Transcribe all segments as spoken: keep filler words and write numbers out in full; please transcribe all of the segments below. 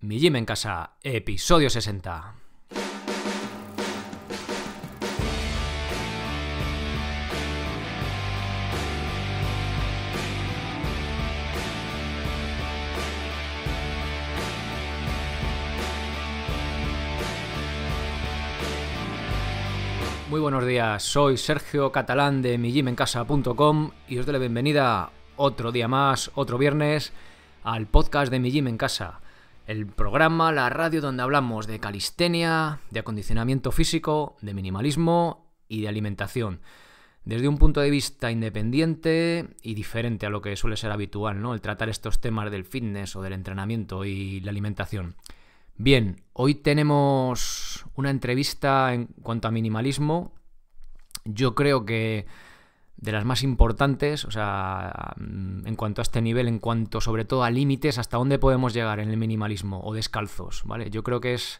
Mi Gym en Casa, episodio sesenta. Muy buenos días, soy Sergio Catalán de mi gym en casa punto com y os doy la bienvenida otro día más, otro viernes, al podcast de Mi Gym en Casa. El programa, la radio donde hablamos de calistenia, de acondicionamiento físico, de minimalismo y de alimentación. Desde un punto de vista independiente y diferente a lo que suele ser habitual, ¿no? El tratar estos temas del fitness o del entrenamiento y la alimentación. Bien, hoy tenemos una entrevista en cuanto a minimalismo. Yo creo que de las más importantes, o sea, en cuanto a este nivel, en cuanto sobre todo a límites, hasta dónde podemos llegar en el minimalismo o descalzos, ¿vale? Yo creo que es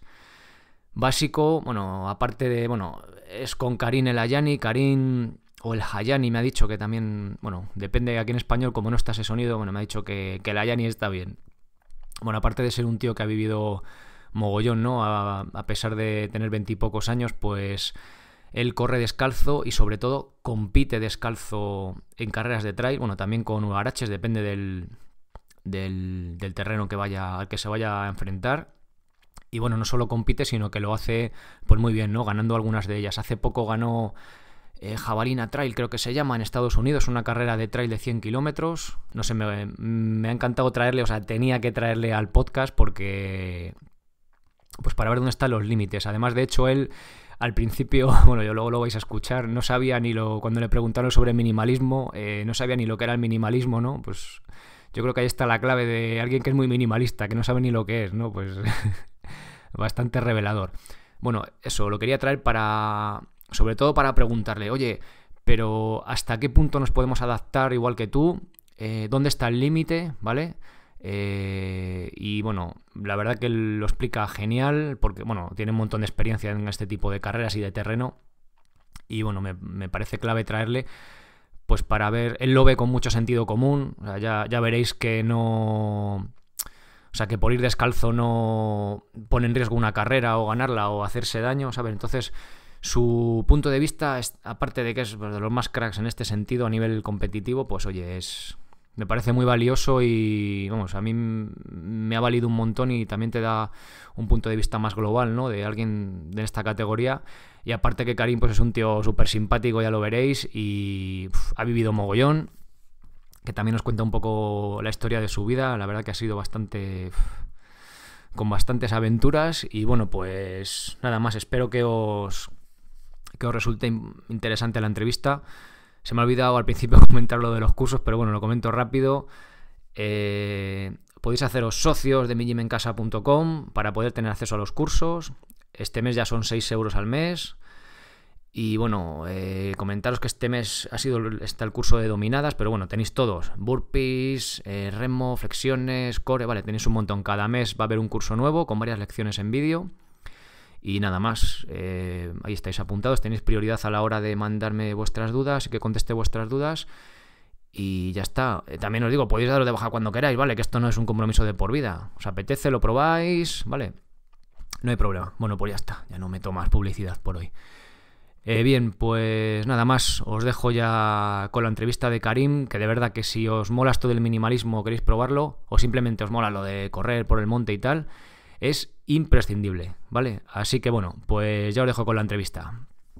básico, bueno, aparte de, bueno, es con Karim El Hayani, Karim o El Hayani me ha dicho que también, bueno, depende aquí en español, como no está ese sonido, bueno, me ha dicho que, que El Hayani está bien. Bueno, aparte de ser un tío que ha vivido mogollón, ¿no? A, a pesar de tener veintipocos años, pues él corre descalzo y sobre todo compite descalzo en carreras de trail, bueno, también con huaraches, depende del, del, del terreno que vaya, al que se vaya a enfrentar. Y bueno, no solo compite, sino que lo hace pues muy bien, ¿no? Ganando algunas de ellas. Hace poco ganó eh, Jabalina Trail, creo que se llama, en Estados Unidos, una carrera de trail de cien kilómetros. No sé, me, me ha encantado traerle, o sea, tenía que traerle al podcast porque, pues para ver dónde están los límites. Además, de hecho, él al principio, bueno, yo luego lo vais a escuchar, no sabía ni lo, cuando le preguntaron sobre minimalismo, eh, no sabía ni lo que era el minimalismo, ¿no? Pues yo creo que ahí está la clave de alguien que es muy minimalista, que no sabe ni lo que es, ¿no? Pues bastante revelador. Bueno, eso, lo quería traer para, sobre todo para preguntarle, oye, pero ¿hasta qué punto nos podemos adaptar igual que tú? Eh, ¿Dónde está el límite? ¿Vale? Eh, y bueno, la verdad que él lo explica genial porque, bueno, tiene un montón de experiencia en este tipo de carreras y de terreno y bueno, me, me parece clave traerle pues para ver, él lo ve con mucho sentido común, o sea, ya, ya veréis que no, o sea, que por ir descalzo no pone en riesgo una carrera o ganarla o hacerse daño, ¿sabes? Entonces su punto de vista, es, aparte de que es de los más cracks en este sentido a nivel competitivo, pues oye, es... me parece muy valioso y, vamos, a mí me ha valido un montón y también te da un punto de vista más global, ¿no? De alguien de esta categoría. Y aparte que Karim, pues es un tío súper simpático, ya lo veréis, y uf, ha vivido mogollón, que también nos cuenta un poco la historia de su vida. La verdad que ha sido bastante... Uf, con bastantes aventuras y, bueno, pues nada más. Espero que os, que os resulte interesante la entrevista. Se me ha olvidado al principio comentar lo de los cursos, pero bueno, lo comento rápido. Eh, podéis haceros socios de mi gym en casa punto com para poder tener acceso a los cursos. Este mes ya son seis euros al mes. Y bueno, eh, comentaros que este mes ha sido está el curso de dominadas, pero bueno, tenéis todos. Burpees, eh, remo, flexiones, core, vale, tenéis un montón. Cada mes va a haber un curso nuevo con varias lecciones en vídeo. Y nada más, eh, ahí estáis apuntados, tenéis prioridad a la hora de mandarme vuestras dudas y que conteste vuestras dudas y ya está. Eh, también os digo, podéis daros de baja cuando queráis, ¿vale? Que esto no es un compromiso de por vida. Os apetece, lo probáis, ¿vale? No hay problema. Bueno, pues ya está, ya no meto más publicidad por hoy. Eh, bien, pues nada más, os dejo ya con la entrevista de Karim, que de verdad que si os mola esto del minimalismo, queréis probarlo, o simplemente os mola lo de correr por el monte y tal, es imprescindible, ¿vale? Así que bueno, pues ya os dejo con la entrevista.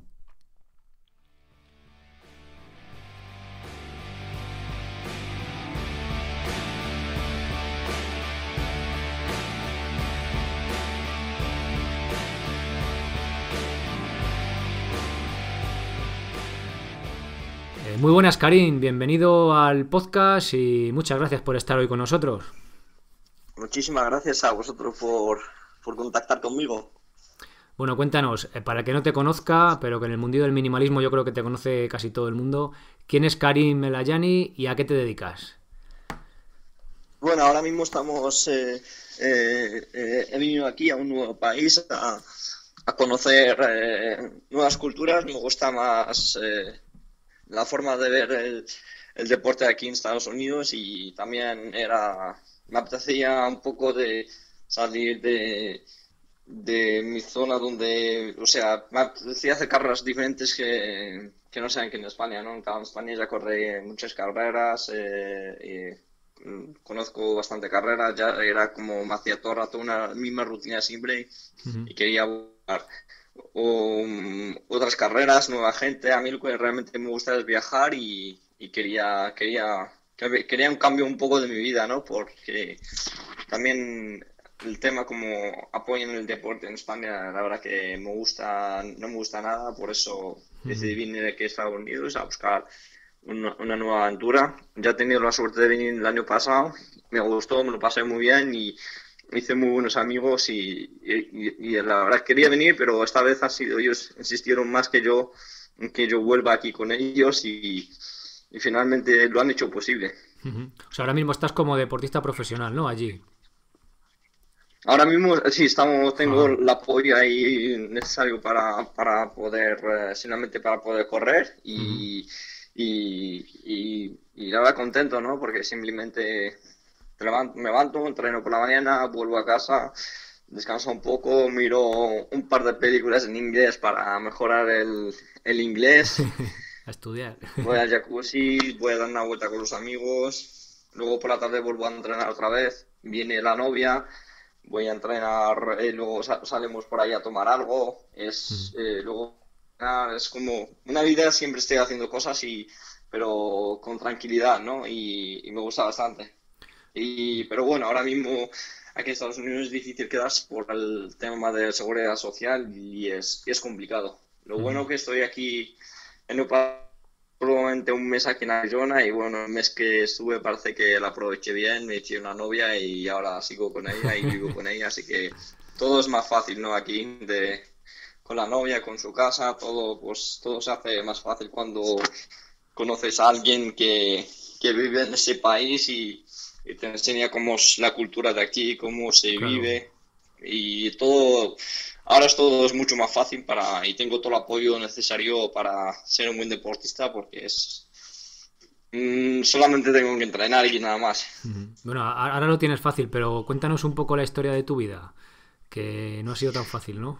Eh, muy buenas, Karim, bienvenido al podcast y muchas gracias por estar hoy con nosotros. Muchísimas gracias a vosotros por, por contactar conmigo. Bueno, cuéntanos, eh, para que no te conozca, pero que en el mundillo del minimalismo yo creo que te conoce casi todo el mundo, ¿quién es Karim El Hayani y a qué te dedicas? Bueno, ahora mismo estamos, eh, eh, eh, he venido aquí a un nuevo país a, a conocer eh, nuevas culturas. Me gusta más eh, la forma de ver el, el deporte aquí en Estados Unidos y también era, me apetecía un poco de salir de, de mi zona donde, o sea, me apetecía hacer carreras diferentes que, que no sean que en España, ¿no? En cada- en España ya corrí muchas carreras, eh, y mm, conozco bastante carreras, ya era como me hacía todo el rato una misma rutina siempre Ujú. y quería buscar o, mm, otras carreras, nueva gente. A mí lo que realmente me gusta es viajar y, y quería, quería, quería un cambio un poco de mi vida, ¿no? Porque también el tema como apoyan el deporte en España, la verdad que me gusta, no me gusta nada, por eso Ujú. decidí venir aquí a Estados Unidos a buscar una, una nueva aventura. Ya he tenido la suerte de venir el año pasado, me gustó, me lo pasé muy bien y hice muy buenos amigos y, y- y la verdad quería venir, pero esta vez ha sido ellos insistieron más que yo en que yo vuelva aquí con ellos y, y finalmente lo han hecho posible. Ujú. O sea, ahora mismo estás como deportista profesional, ¿no? Allí. Ahora mismo sí, estamos, tengo Ajá. el apoyo ahí necesario para, para poder, eh, simplemente para poder correr Ujú. y, y, y, y la verdad contento, ¿no? Porque simplemente me levanto, me levanto, entreno por la mañana, vuelvo a casa, descanso un poco, miro un par de películas en inglés para mejorar el, el inglés, A estudiar. voy al jacuzzi, voy a dar una vuelta con los amigos, luego por la tarde vuelvo a entrenar otra vez, viene la novia, voy a entrenar, eh, luego sa- salimos por ahí a tomar algo, Ujú. es eh, luego ah, es como una vida, siempre estoy haciendo cosas y pero con tranquilidad, ¿no? Y, y me gusta bastante. Y, pero bueno, ahora mismo aquí en Estados Unidos es difícil quedarse por el tema de seguridad social y es, y es complicado. Lo Ujú. bueno que estoy aquí en un pa- probablemente un mes aquí en Arizona y bueno, el mes que estuve parece que la aproveché bien, me eché una novia y ahora sigo con ella y vivo con ella, así que todo es más fácil, ¿no? Aquí de, con la novia, con su casa, todo, pues todo se hace más fácil cuando conoces a alguien que, que vive en ese país y, y te enseña cómo es la cultura de aquí, cómo se Claro. vive y todo, ahora es todo es mucho más fácil para, y tengo todo el apoyo necesario para ser un buen deportista porque es, mm, solamente tengo que entrenar y nada más. Ujú. Bueno, a- ahora lo tienes fácil, pero cuéntanos un poco la historia de tu vida, que no ha sido tan fácil, ¿no?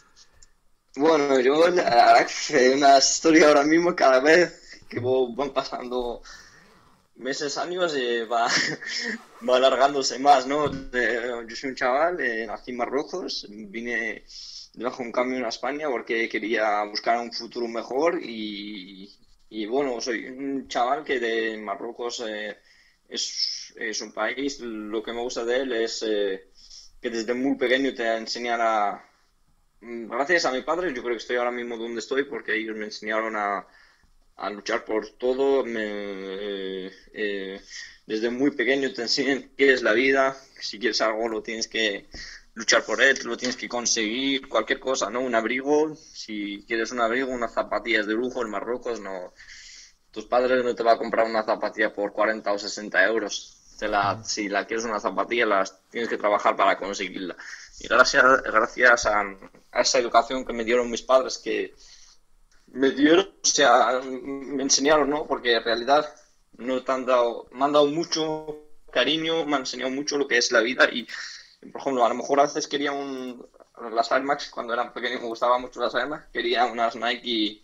Bueno, yo la verdad que una historia ahora mismo cada vez que vo- van pasando meses, años, eh, va, va alargándose más, ¿no? De- yo soy un chaval, eh, nací en Marruecos, vine bajo un cambio a España porque quería buscar un futuro mejor y, y bueno, soy un chaval que de Marruecos eh, es, es un país, lo que me gusta de él es eh, que desde muy pequeño te enseñan a... Gracias a mi padre, yo creo que estoy ahora mismo donde estoy porque ellos me enseñaron a a luchar por todo. Me, eh, eh, desde muy pequeño te enseñan qué es la vida, si quieres algo lo tienes que luchar por él, lo tienes que conseguir, cualquier cosa, ¿no? Un abrigo, si quieres un abrigo, unas zapatillas de lujo en Marruecos, no, tus padres no te va a comprar una zapatilla por cuarenta o sesenta euros. Te la, si la quieres una zapatilla, las tienes que trabajar para conseguirla. Y gracias, gracias a, a esa educación que me dieron mis padres, que me dieron, o sea, me enseñaron, ¿no? Porque en realidad no te han dado, me han dado mucho cariño, me han enseñado mucho lo que es la vida y, por ejemplo, a lo mejor a veces quería un, las Air Max, cuando era pequeño me gustaban mucho las Air Max, quería unas Nike y,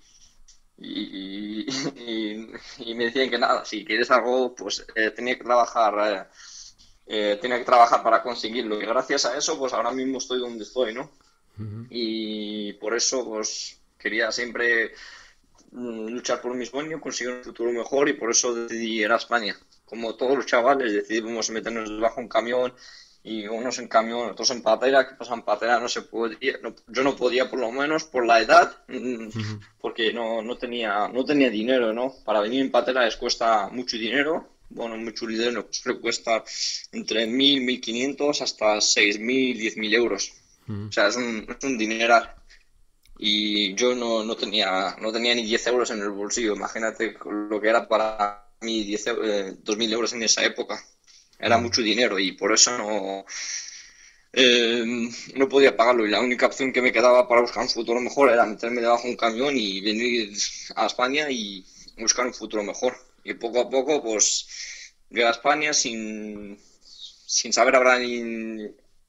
y, y- y me decían que nada, si quieres algo, pues eh, tenía que trabajar, eh, eh, tenía que trabajar para conseguirlo y gracias a eso, pues ahora mismo estoy donde estoy, ¿no? Ujú. Y por eso, pues quería siempre mm, luchar por mi sueño, conseguir un futuro mejor y por eso decidí ir a España. Como todos los chavales decidimos meternos debajo de un camión y unos en camión, otros en patera, que pues en patera no se podía, no- yo no podía por lo menos por la edad, mm, Ujú. porque no, no tenía, no tenía dinero, ¿no? Para venir en patera les cuesta mucho dinero, bueno, mucho dinero, pues le cuesta entre mil, mil quinientos hasta seis mil, diez mil euros. Ujú. O sea, es un, es un dineral y yo no, no tenía, no tenía ni diez euros en el bolsillo. Imagínate lo que era para mí diez, eu- eh, dos mil euros en esa época. Era Ujú. mucho dinero y por eso no, eh, no podía pagarlo. Y la única opción que me quedaba para buscar un futuro mejor era meterme debajo de un camión y venir a España y buscar un futuro mejor. Y poco a poco, pues, llegué a España sin, sin saber hablar ni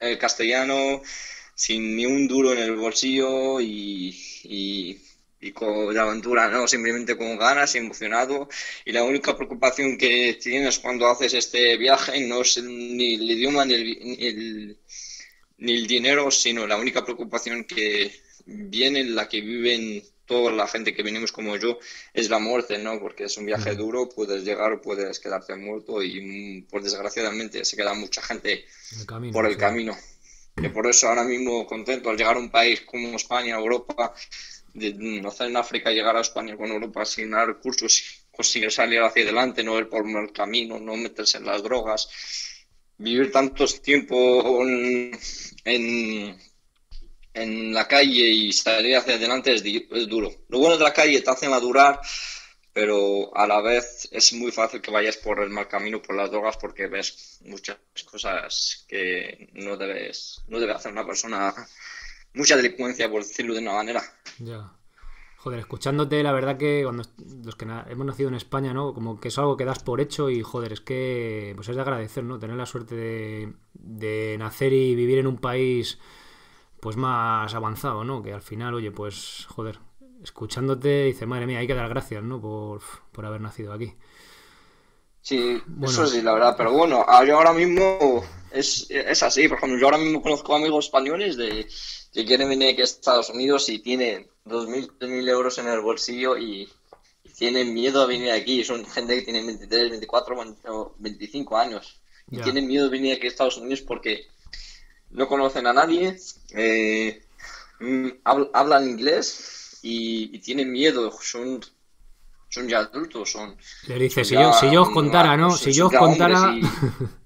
eh, castellano, sin ni un duro en el bolsillo y, y, y con de aventura, ¿no? Simplemente con ganas y emocionado. Y la única preocupación que tienes cuando haces este viaje no es ni el idioma ni el, ni el, ni el dinero, sino la única preocupación que viene, la que viven toda la gente que venimos como yo, es la muerte, ¿no? Porque es un viaje Mm, duro, puedes llegar o puedes quedarte muerto y, mm, pues desgraciadamente se queda mucha gente en el por camino, el sí. camino. Que por eso ahora mismo contento al llegar a un país como España, Europa, de nacer en África, llegar a España con Europa sin dar recursos, conseguir salir hacia adelante, no ir por el camino, no meterse en las drogas, vivir tanto tiempo en, en, en la calle y salir hacia adelante es, di- es duro. Lo bueno de la calle te hacen madurar, pero a la vez es muy fácil que vayas por el mal camino, por las drogas, porque ves muchas cosas que no debes, no debe hacer una persona, mucha delincuencia, por decirlo de una manera. Ya. Joder, escuchándote, la verdad que cuando los que na- hemos nacido en España, ¿no? Como que es algo que das por hecho y, joder, es que pues es de agradecer, ¿no? Tener la suerte de, de nacer y vivir en un país pues más avanzado, ¿no? Que al final, oye, pues, joder, escuchándote, dice, madre mía, hay que dar gracias, ¿no? Por, por haber nacido aquí. Sí, eso Bueno, sí, la verdad, pero bueno, a- yo ahora mismo es, es así, por ejemplo, yo ahora mismo conozco amigos españoles de que quieren venir aquí a Estados Unidos y tienen dos mil, tres mil euros en el bolsillo y, y tienen miedo a venir aquí, son gente que tiene veintitrés, veinticuatro, veinte o veinticinco años y ya. tienen miedo de venir aquí a Estados Unidos porque no conocen a nadie, eh, mm, habl- hablan inglés y, y tienen miedo, son, son ya adultos, son, Les dice, son si yo, si ya, yo os contara, mm, ¿no? son, Si yo son os ya hombres contara... y,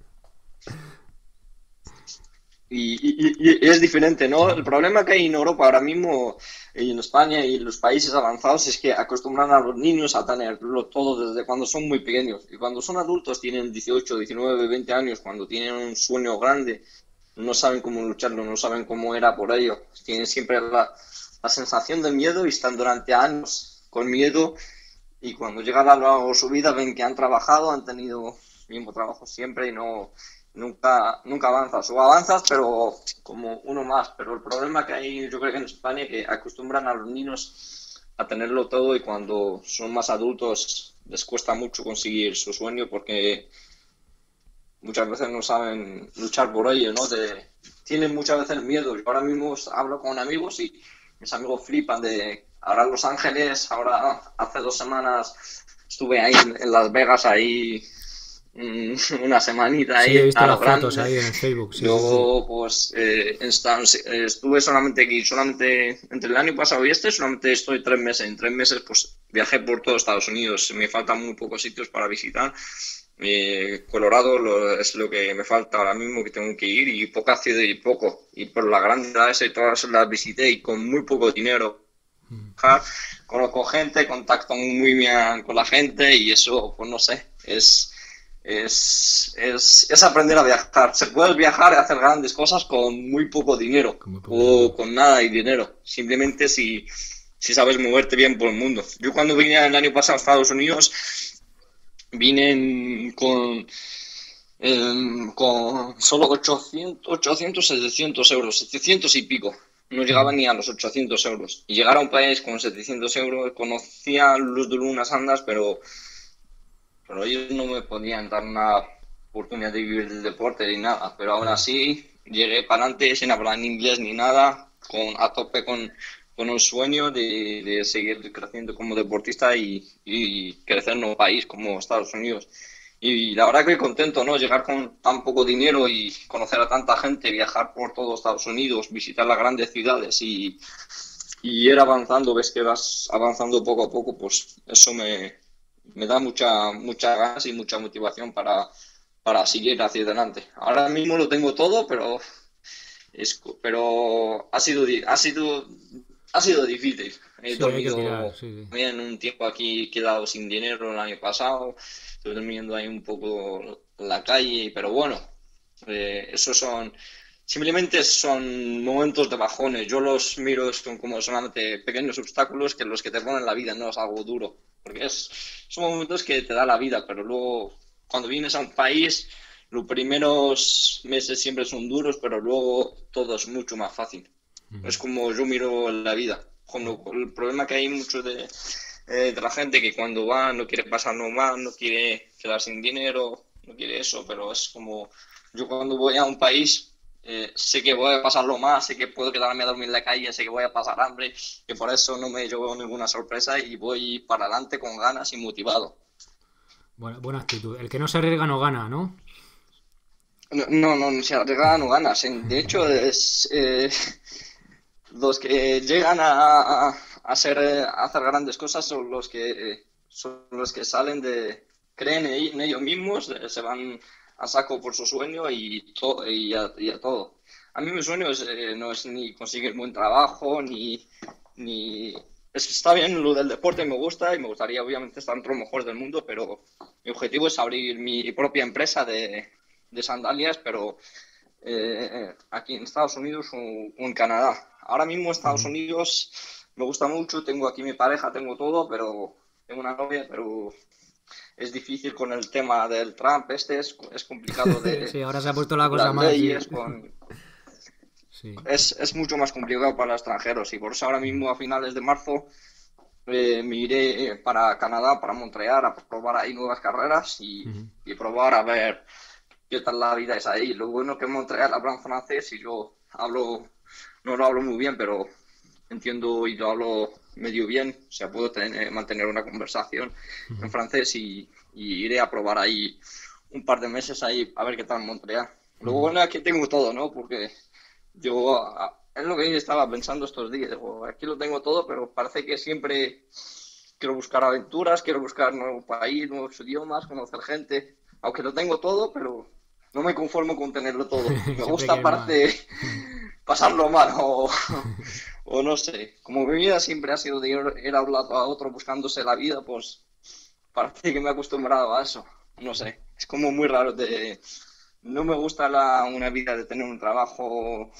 y, y- y es diferente, ¿no? El problema que hay en Europa ahora mismo y en España y en los países avanzados es que acostumbran a los niños a tenerlo todo desde cuando son muy pequeños. Y cuando son adultos, tienen dieciocho, diecinueve, veinte años, cuando tienen un sueño grande, no saben cómo lucharlo, no saben cómo era por ello. Tienen siempre la, la sensación de miedo y están durante años con miedo y cuando llega a lo- su vida ven que han trabajado, han tenido el mismo trabajo siempre y no nunca nunca avanzas o avanzas pero como uno más. Pero el problema que hay yo creo que en España es que acostumbran a los niños a tenerlo todo y cuando son más adultos les cuesta mucho conseguir su sueño porque muchas veces no saben luchar por ello, ¿no? De, tienen muchas veces miedo. Yo ahora mismo hablo con amigos y mis amigos flipan de ahora en Los Ángeles, ahora hace dos semanas estuve ahí en, en Las Vegas, ahí mm, una semanita Sí, he ahí visto a lo las fotos grande. ahí en el Facebook, sí, sí, sí. Luego, pues, eh, en Estados- eh, estuve solamente aquí, solamente entre el año pasado y este, solamente estoy tres meses. En tres meses, pues, viajé por todo Estados Unidos. Me faltan muy pocos sitios para visitar. Eh, Colorado lo- es lo que me falta ahora mismo que tengo que ir y pocas ciudades y poco. Y por las grandes ciudades y todas las visité y con muy poco dinero. Conozco gente, contacto muy bien con la gente y eso, pues no sé, es, es, es, es aprender a viajar. Se puede viajar y hacer grandes cosas con muy poco dinero Con muy poco o dinero. con nada de dinero. Simplemente si, si sabes moverte bien por el mundo. Yo cuando vine el año pasado a Estados Unidos, vine en- con, en- con solo ochocientos, ochocientos, setecientos euros, setecientos y pico. No llegaba Mm. ni a los ochocientos euros. Y llegar a un país con setecientos euros, conocía los de unas andas, pero, pero ellos no me podían dar una oportunidad de vivir del deporte ni nada. Pero aún Claro. así, llegué para adelante sin hablar ni inglés ni nada, con, a tope con, con un sueño de, de seguir creciendo como deportista y, y crecer en un país como Estados Unidos. Y la verdad que contento, ¿no? Llegar con tan poco dinero y conocer a tanta gente, viajar por todo Estados Unidos, visitar las grandes ciudades y, y ir avanzando, ves que vas avanzando poco a poco, pues eso me, me da mucha, mucha ganas y mucha motivación para, para seguir hacia adelante. Ahora mismo lo tengo todo, pero es, pero ha sido, di- ha sido, ha sido difícil. He Sí, hay que tirar, dormido sí, sí. también un tiempo aquí, he quedado sin dinero el año pasado, estoy durmiendo ahí un poco en la calle, pero bueno, eh, esos son, simplemente son momentos de bajones. Yo los miro son como solamente pequeños obstáculos que los que te ponen la vida, no es algo duro, porque es, son momentos que te da la vida, pero luego cuando vienes a un país los primeros meses siempre son duros, pero luego todo es mucho más fácil. Ujú. Es como yo miro la vida. Cuando, el problema que hay mucho de, eh, de la gente que cuando va no quiere pasarlo mal, no quiere quedar sin dinero, no quiere eso, pero es como yo cuando voy a un país eh, sé que voy a pasarlo mal, sé que puedo quedarme a dormir en la calle, sé que voy a pasar hambre, que por eso no me llevo ninguna sorpresa y voy para adelante con ganas y motivado. Buena, buena actitud. El que no se arriesga no gana, ¿no? No, no, no, no se arriesga, no ganas. En- De hecho, es, eh, los que llegan a, a, a ser, eh, a hacer grandes cosas son los que, eh, son los que salen de, creen en, en ellos mismos, eh, se van a saco por su sueño y, to- y, a, y a todo. A mí mi sueño es, eh, no es ni conseguir buen trabajo, ni, ni... Es, está bien lo del deporte, me gusta y me gustaría obviamente estar entre los mejores del mundo, pero mi objetivo es abrir mi propia empresa de, de sandalias, pero eh, aquí en Estados Unidos o, o en Canadá. Ahora mismo Estados Ujú. Unidos me gusta mucho, tengo aquí mi pareja, tengo todo, pero tengo una novia, pero es difícil con el tema del Trump, este es, es complicado de Sí, ahora se ha puesto la cosa las más, sí. leyes, con, Sí. es, es mucho más complicado para los extranjeros y por eso ahora mismo a finales de marzo eh, me iré eh, para Canadá, para Montreal, a probar ahí nuevas carreras y, Ujú. y probar a ver qué tal la vida es ahí. Lo bueno que en Montreal hablan francés y yo hablo, no lo hablo muy bien, pero entiendo y lo hablo medio bien. O sea, puedo tener, mantener una conversación en francés y, y iré a probar ahí un par de meses ahí a ver qué tal en Montreal. Lo Ujú. bueno es que tengo todo, ¿no? Porque yo, a- es lo que estaba pensando estos días. Digo, aquí lo tengo todo, pero parece que siempre quiero buscar aventuras, quiero buscar nuevo país, nuevos idiomas, conocer gente. Aunque lo tengo todo, pero no me conformo con tenerlo todo. Me Siempre gusta, quieres más. aparte, pasarlo mal o, o no sé. Como mi vida siempre ha sido de ir, ir a un lado a otro buscándose la vida, pues parece que me he acostumbrado a eso. No sé. Es como muy raro de... No me gusta la, una vida de tener un trabajo,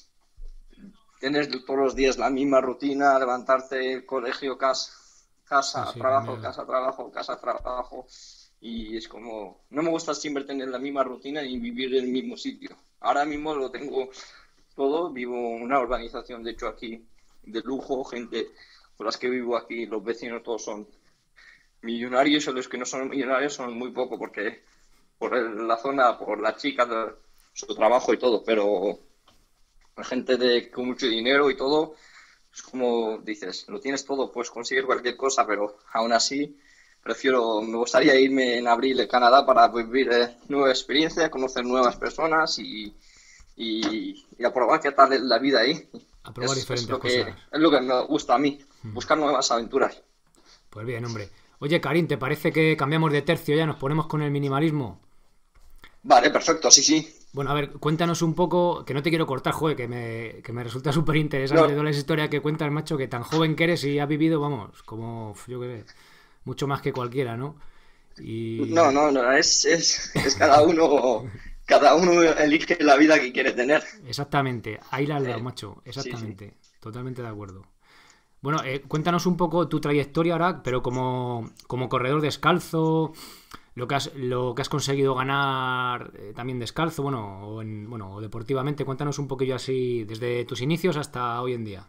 tener todos los días la misma rutina, levantarte, colegio, casa, Sí, casa, sí, trabajo, cambiar. casa, trabajo, casa, trabajo. Y es como, no me gusta siempre tener la misma rutina y vivir en el mismo sitio. Ahora mismo lo tengo todo, vivo en una urbanización, de hecho aquí, de lujo, gente con las que vivo aquí, los vecinos todos son millonarios y los que no son millonarios son muy poco porque por el- la zona, por las chicas, de su trabajo y todo, pero la gente de, con mucho dinero y todo, es como dices, lo tienes todo, puedes conseguir cualquier cosa, pero aún así prefiero, me gustaría irme en abril a Canadá para vivir eh, nueva experiencia, conocer nuevas personas y, y, y aprobar qué tal es la vida ahí. A probar Es, es diferentes lo que, cosas. es lo que me gusta a mí, buscar nuevas aventuras. Pues bien, hombre. Oye, Karim, ¿te parece que cambiamos de tercio ya? ¿Nos ponemos con el minimalismo? Vale, perfecto, sí, sí. Bueno, a ver, cuéntanos un poco, que no te quiero cortar, joder, que me, que me resulta súper interesante No, toda la historia que cuentas, macho, que tan joven que eres y has vivido, vamos, como, yo qué sé, mucho más que cualquiera, ¿no? no, Y no, no, es, es, es cada uno, cada uno elige la vida que quiere tener. exactamente, ahí la has dado, Eh, macho, sí, sí. exactamente, totalmente de acuerdo. Bueno, eh, cuéntanos un poco tu trayectoria ahora, pero como, como corredor descalzo, lo que has, lo que has conseguido ganar eh, también descalzo, bueno, o, en, bueno, o deportivamente, cuéntanos un poquillo así, desde tus inicios hasta hoy en día.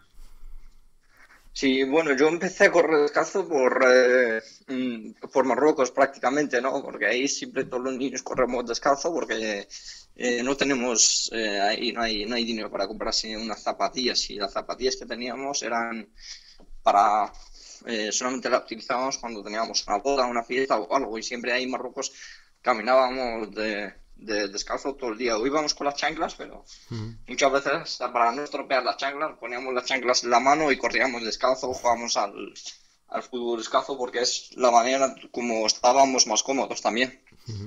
Sí, bueno, yo empecé a correr descalzo por, eh, mm, por Marruecos prácticamente, ¿no? Porque ahí siempre todos los niños corremos descalzo porque eh, no tenemos, eh, ahí no hay, no hay dinero para comprarse unas zapatillas y las zapatillas que teníamos eran para, eh, solamente las utilizábamos cuando teníamos una boda, una fiesta o algo y siempre ahí en Marruecos caminábamos de, de descalzo todo el día. O íbamos con las chanclas, pero Ujú. muchas veces, para no estropear las chanclas, poníamos las chanclas en la mano y corríamos descalzo, jugábamos al, al fútbol descalzo porque es la manera como estábamos más cómodos también.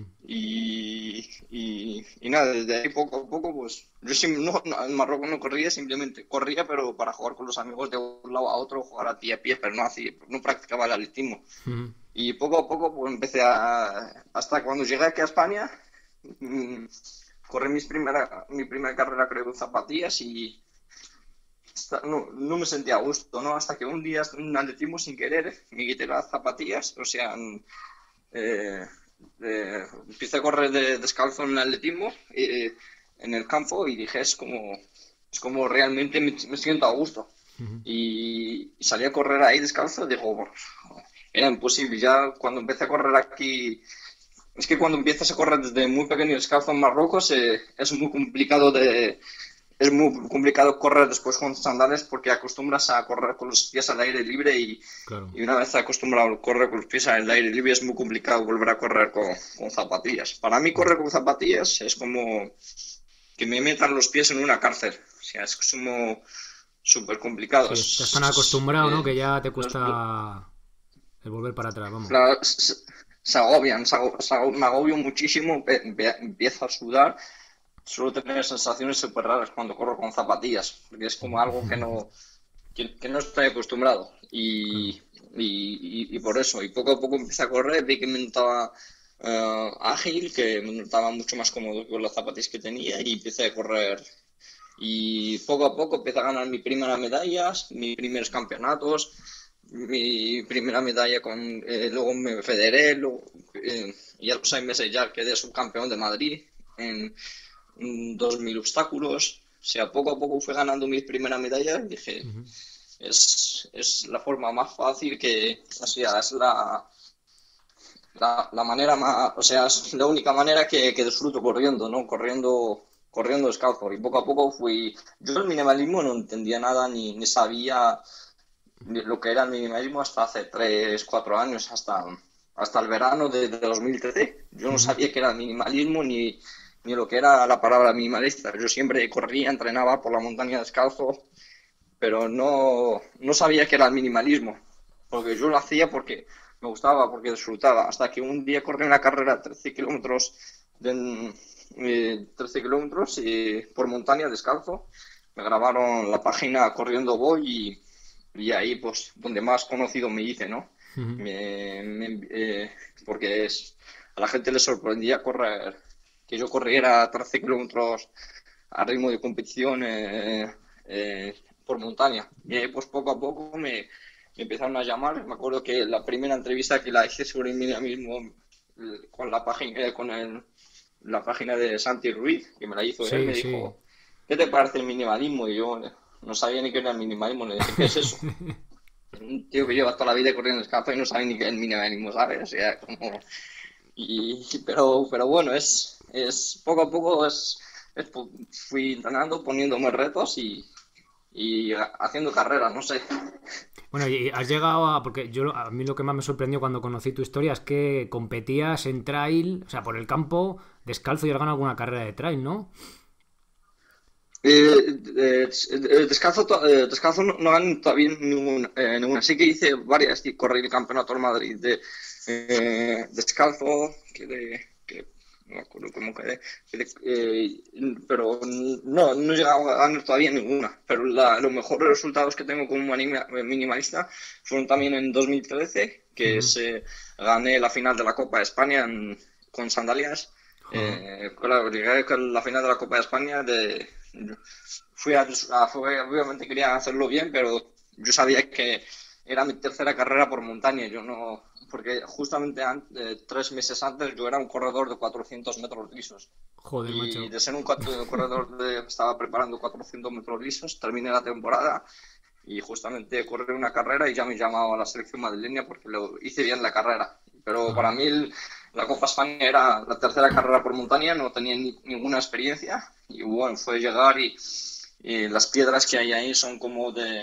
Y, y, y nada, desde ahí poco a poco, pues yo sim- no, no, en Marruecos no corría, simplemente corría, pero para jugar con los amigos de un lado a otro, jugar a pie a pie, pero no hacía, no practicaba el atletismo. Ujú. Y poco a poco, pues empecé a, hasta cuando llegué aquí a España, mm, corrí mis primera, mi primera carrera creo en zapatillas y hasta- no, no me sentía a gusto, ¿no? Hasta que un día en un atletismo sin querer me quité las zapatillas, o sea, eh, eh, empecé a correr de, descalzo en el atletismo, eh, en el campo, y dije, es como, es como realmente me, me siento a gusto. Ujú. Y, y salí a correr ahí descalzo, digo, "Bueno, era imposible". Ya cuando empecé a correr aquí, es que cuando empiezas a correr desde muy pequeño descalzo en Marruecos, eh, es muy complicado de, es muy complicado correr después con sandales porque acostumbras a correr con los pies al aire libre y, Claro. y una vez acostumbrado a correr con los pies al aire libre es muy complicado volver a correr con, con zapatillas. Para mí Ujú. correr con zapatillas es como que me metan los pies en una cárcel. O sea, es como súper complicado. Sí, estás tan Es- acostumbrado, ¿no? eh, Que ya te los- cuesta el volver para atrás, vamos. la- se, se agobian, se ago- se ago- me agobio muchísimo, empe- empe- empiezo a sudar. Suelo tener sensaciones súper raras cuando corro con zapatillas, porque es como algo que no, que, que no estoy acostumbrado. Claro. Y, y, y- y por eso, y poco a poco empecé a correr, vi que me notaba eh, ágil, que me notaba mucho más cómodo con las zapatillas que tenía y empecé a correr. Y poco a poco empecé a ganar mis primeras medallas, mis primeros campeonatos, mi primera medalla con, eh, luego me federé, luego, eh, y a los seis meses ya quedé subcampeón de Madrid en mm, dos mil obstáculos. O sea, poco a poco fui ganando mis primeras medallas y dije, Ujú. es, es la forma más fácil que, o sea, es la, la, la manera más, o sea, es la única manera que, que disfruto corriendo, ¿no? Corriendo, corriendo descalzo. Y poco a poco fui, yo el minimalismo no entendía nada ni, ni sabía lo que era el minimalismo hasta hace tres cuatro años, hasta, hasta el verano de, de dos mil trece. Yo no Ujú. sabía qué era el minimalismo ni, ni lo que era la palabra minimalista. Yo siempre corría, entrenaba por la montaña descalzo, pero no, no sabía qué era el minimalismo, porque yo lo hacía porque me gustaba, porque disfrutaba, hasta que un día corrí una carrera de trece kilómetros, de, eh, trece kilómetros eh, por montaña descalzo. Me grabaron la página Corriendo Voy y, y ahí pues donde más conocido me hice, ¿no? Ujú. Me, me, eh, porque es, a la gente le sorprendía correr, que yo corriera trece kilómetros a ritmo de competición eh, eh, por montaña. Y ahí, pues poco a poco me, me empezaron a llamar. Me acuerdo que la primera entrevista que la hice sobre mí mismo eh, con la página, eh, con el, la página de Santi Ruiz, que me la hizo él, Sí, me sí. dijo, ¿qué te parece el minimalismo? Y yo eh, no sabía ni qué era el minimalismo, le dije, ¿qué es eso? Un tío que lleva toda la vida corriendo descalzo y no sabe ni qué es el minimalismo, ¿sabes? O sea, como... Y, pero, pero bueno, es, es poco a poco es, es pu- fui entrenando, poniéndome retos y, y ha- haciendo carreras, no sé. Bueno, y has llegado a... Porque yo, a mí lo que más me sorprendió cuando conocí tu historia es que competías en trail, o sea, por el campo, descalzo y has ganado alguna carrera de trail, ¿no? Eh, eh, eh, descalzo, to- eh, descalzo no, no gané todavía ninguna, eh, ninguna. Sí que hice varias y corrí el campeonato del Madrid de eh, descalzo, que de, que no me acuerdo cómo quedé, que de- eh, pero no, no he llegado a ganar todavía ninguna. Pero la- los mejores resultados que tengo como anima- minimalista fueron también en dos mil trece, que Ujú. se, gané la final de la Copa de España en- con sandalias. Ajá. Eh, claro, llegué a la final de la Copa de España de fui a, a- fue- obviamente quería hacerlo bien, pero yo sabía que era mi tercera carrera por montaña. Yo no, porque justamente an- eh, tres meses antes yo era un corredor de cuatrocientos metros lisos. Joder, Y macho. de ser un, cuatro- corredor de, estaba preparando cuatrocientos metros lisos, terminé la temporada y justamente corrí una carrera y ya me llamaba a la selección madrileña porque lo hice bien la carrera. Pero para Ajá. mí el- la Copa España era la tercera carrera por montaña, no tenía ni- ninguna experiencia y bueno, fue llegar y, y las piedras que hay ahí son como de,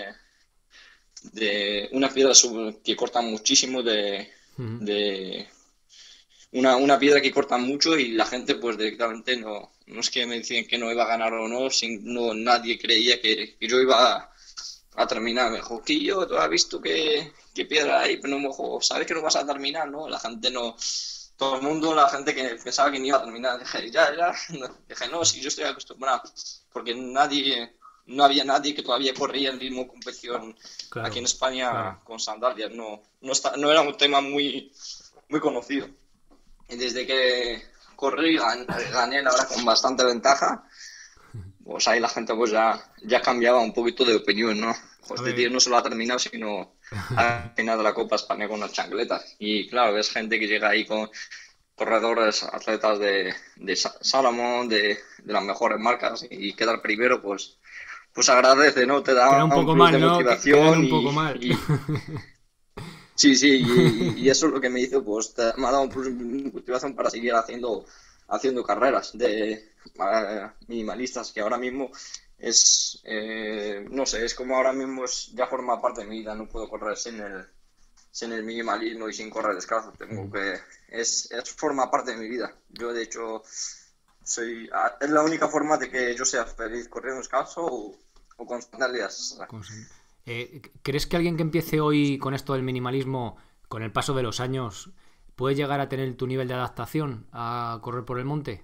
de una piedra sub- que corta muchísimo de, Ujú. de una, una piedra que corta mucho y la gente pues directamente no, no es que me decían que no iba a ganar o no, sin, no nadie creía que, que yo iba a, a terminar. Me dijo, Quillo, ¿tú has visto qué, qué piedra hay? Pero no me dijo, ¿sabes que no vas a terminar, no? La gente no, todo el mundo, la gente que pensaba que no iba a terminar, dije, ya, ya, dije, no, sí, yo estoy acostumbrado, porque nadie, no había nadie que todavía corría el ritmo de competición aquí en Claro, claro. España con sandalias, no, no, está, no era un tema muy, muy conocido. Y desde que corrí, gan- gané la verdad con bastante ventaja, pues ahí la gente pues ya, ya cambiaba un poquito de opinión, ¿no? Pues A este tío ver, no solo ha terminado, sino ha terminado la Copa España con las chancletas. Y claro, ves gente que llega ahí con, corredores, atletas de, de Salomon, de, de las mejores marcas, y quedar primero, pues, pues agradece, ¿no? Te Queda da un un poco plus de mal, ¿no? Quedan motivación un poco y, mal. y sí, sí, y, y eso es lo que me hizo, pues te- me ha dado un plus de motivación para seguir haciendo, haciendo carreras de eh, minimalistas, que ahora mismo es, eh, no sé, es como ahora mismo es, ya forma parte de mi vida, no puedo correr sin el, sin el minimalismo y sin correr descalzo, tengo que, es, es forma parte de mi vida. Yo de hecho soy, ah, es la única forma de que yo sea feliz corriendo descalzo o, o con sandalias. Consen- Eh, ¿crees que alguien que empiece hoy con esto del minimalismo, con el paso de los años, puede llegar a tener tu nivel de adaptación a correr por el monte?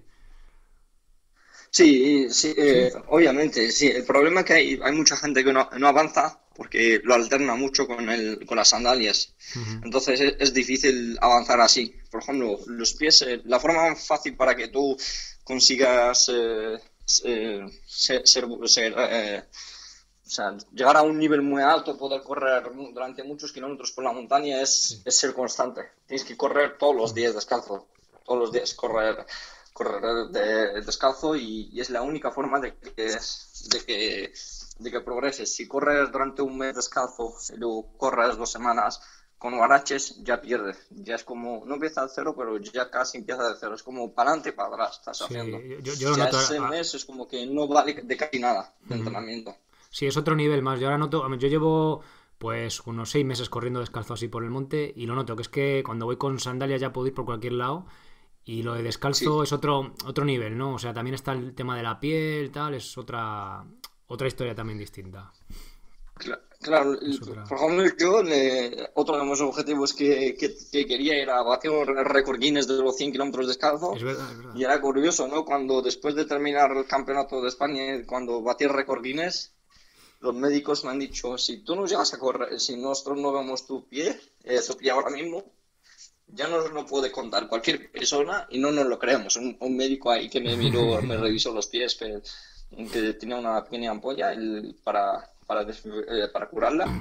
Sí, sí, ¿Sí? eh, obviamente, sí. El problema es que hay, hay mucha gente que no, no avanza porque lo alterna mucho con el, con las sandalias. Ujú. Entonces es, es difícil avanzar así. Por ejemplo, los pies, eh, la forma más fácil para que tú consigas eh, eh, ser, ser- ser, eh, o sea, llegar a un nivel muy alto, poder correr mu- durante muchos kilómetros por la montaña es, Sí. es ser constante. Tienes que correr todos los Ujú. días descalzo, todos los días correr, correr de- descalzo y, y es la única forma de que, de que, de que progreses. Si corres durante un mes descalzo y luego corres dos semanas con guaraches, ya pierdes. Ya es como, no empieza de cero, pero ya casi empieza de cero. Es como para adelante y para atrás estás haciendo. Sí, yo, yo lo Ya noto. ese ah, mes es como que no vale de casi nada de ujú. entrenamiento. Sí, es otro nivel más. Yo ahora noto, yo llevo pues unos seis meses corriendo descalzo así por el monte y lo noto, que es que cuando voy con sandalias ya puedo ir por cualquier lado y lo de Sí, descalzo es otro, otro nivel, ¿no? O sea, también está el tema de la piel, tal, es otra, otra historia también distinta. cla- claro. Es el- otra... Por ejemplo, yo, le- otro de mis objetivos que, que, que quería era batir un récord Guinness de los cien kilómetros Es descalzo. verdad, es Y verdad. era curioso, ¿no? Cuando después de terminar el campeonato de España, cuando batí el récord Guinness, los médicos me han dicho, si tú no llegas a correr, si nosotros no vemos tu pie, eh, tu pie ahora mismo, ya nos lo puede contar cualquier persona y no nos lo creemos. Un, un médico ahí que me miró, me revisó los pies, que, que tenía una pequeña ampolla el- para, para, des- eh, para curarla.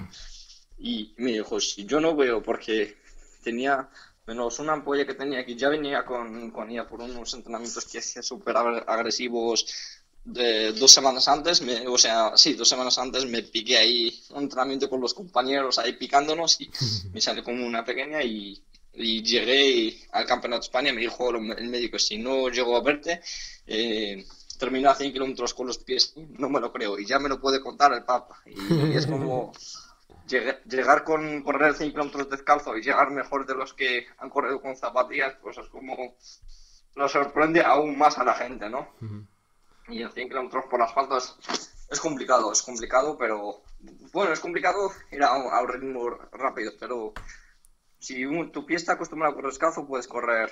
Y me dijo, si yo no veo, porque tenía menos una ampolla que tenía aquí, ya venía con, con ella por unos entrenamientos que hacía súper agre- agresivos de dos semanas antes, me- o sea, sí, dos semanas antes me piqué ahí un entrenamiento con los compañeros ahí picándonos y me salió como una pequeña y, y llegué al Campeonato de España, me dijo el médico, si no llego a verte, eh, termino a cien kilómetros con los pies, no me lo creo, y ya me lo puede contar el Papa, y es como llegar, llegar con correr cien kilómetros descalzo y llegar mejor de los que han corrido con zapatillas, pues es como lo sorprende aún más a la gente, ¿no? Y en cien kilómetros por asfalto es, es complicado, es complicado, pero bueno, es complicado ir a, un- a un ritmo rápido, pero si un- tu pie está acostumbrado a correr descalzo, puedes correr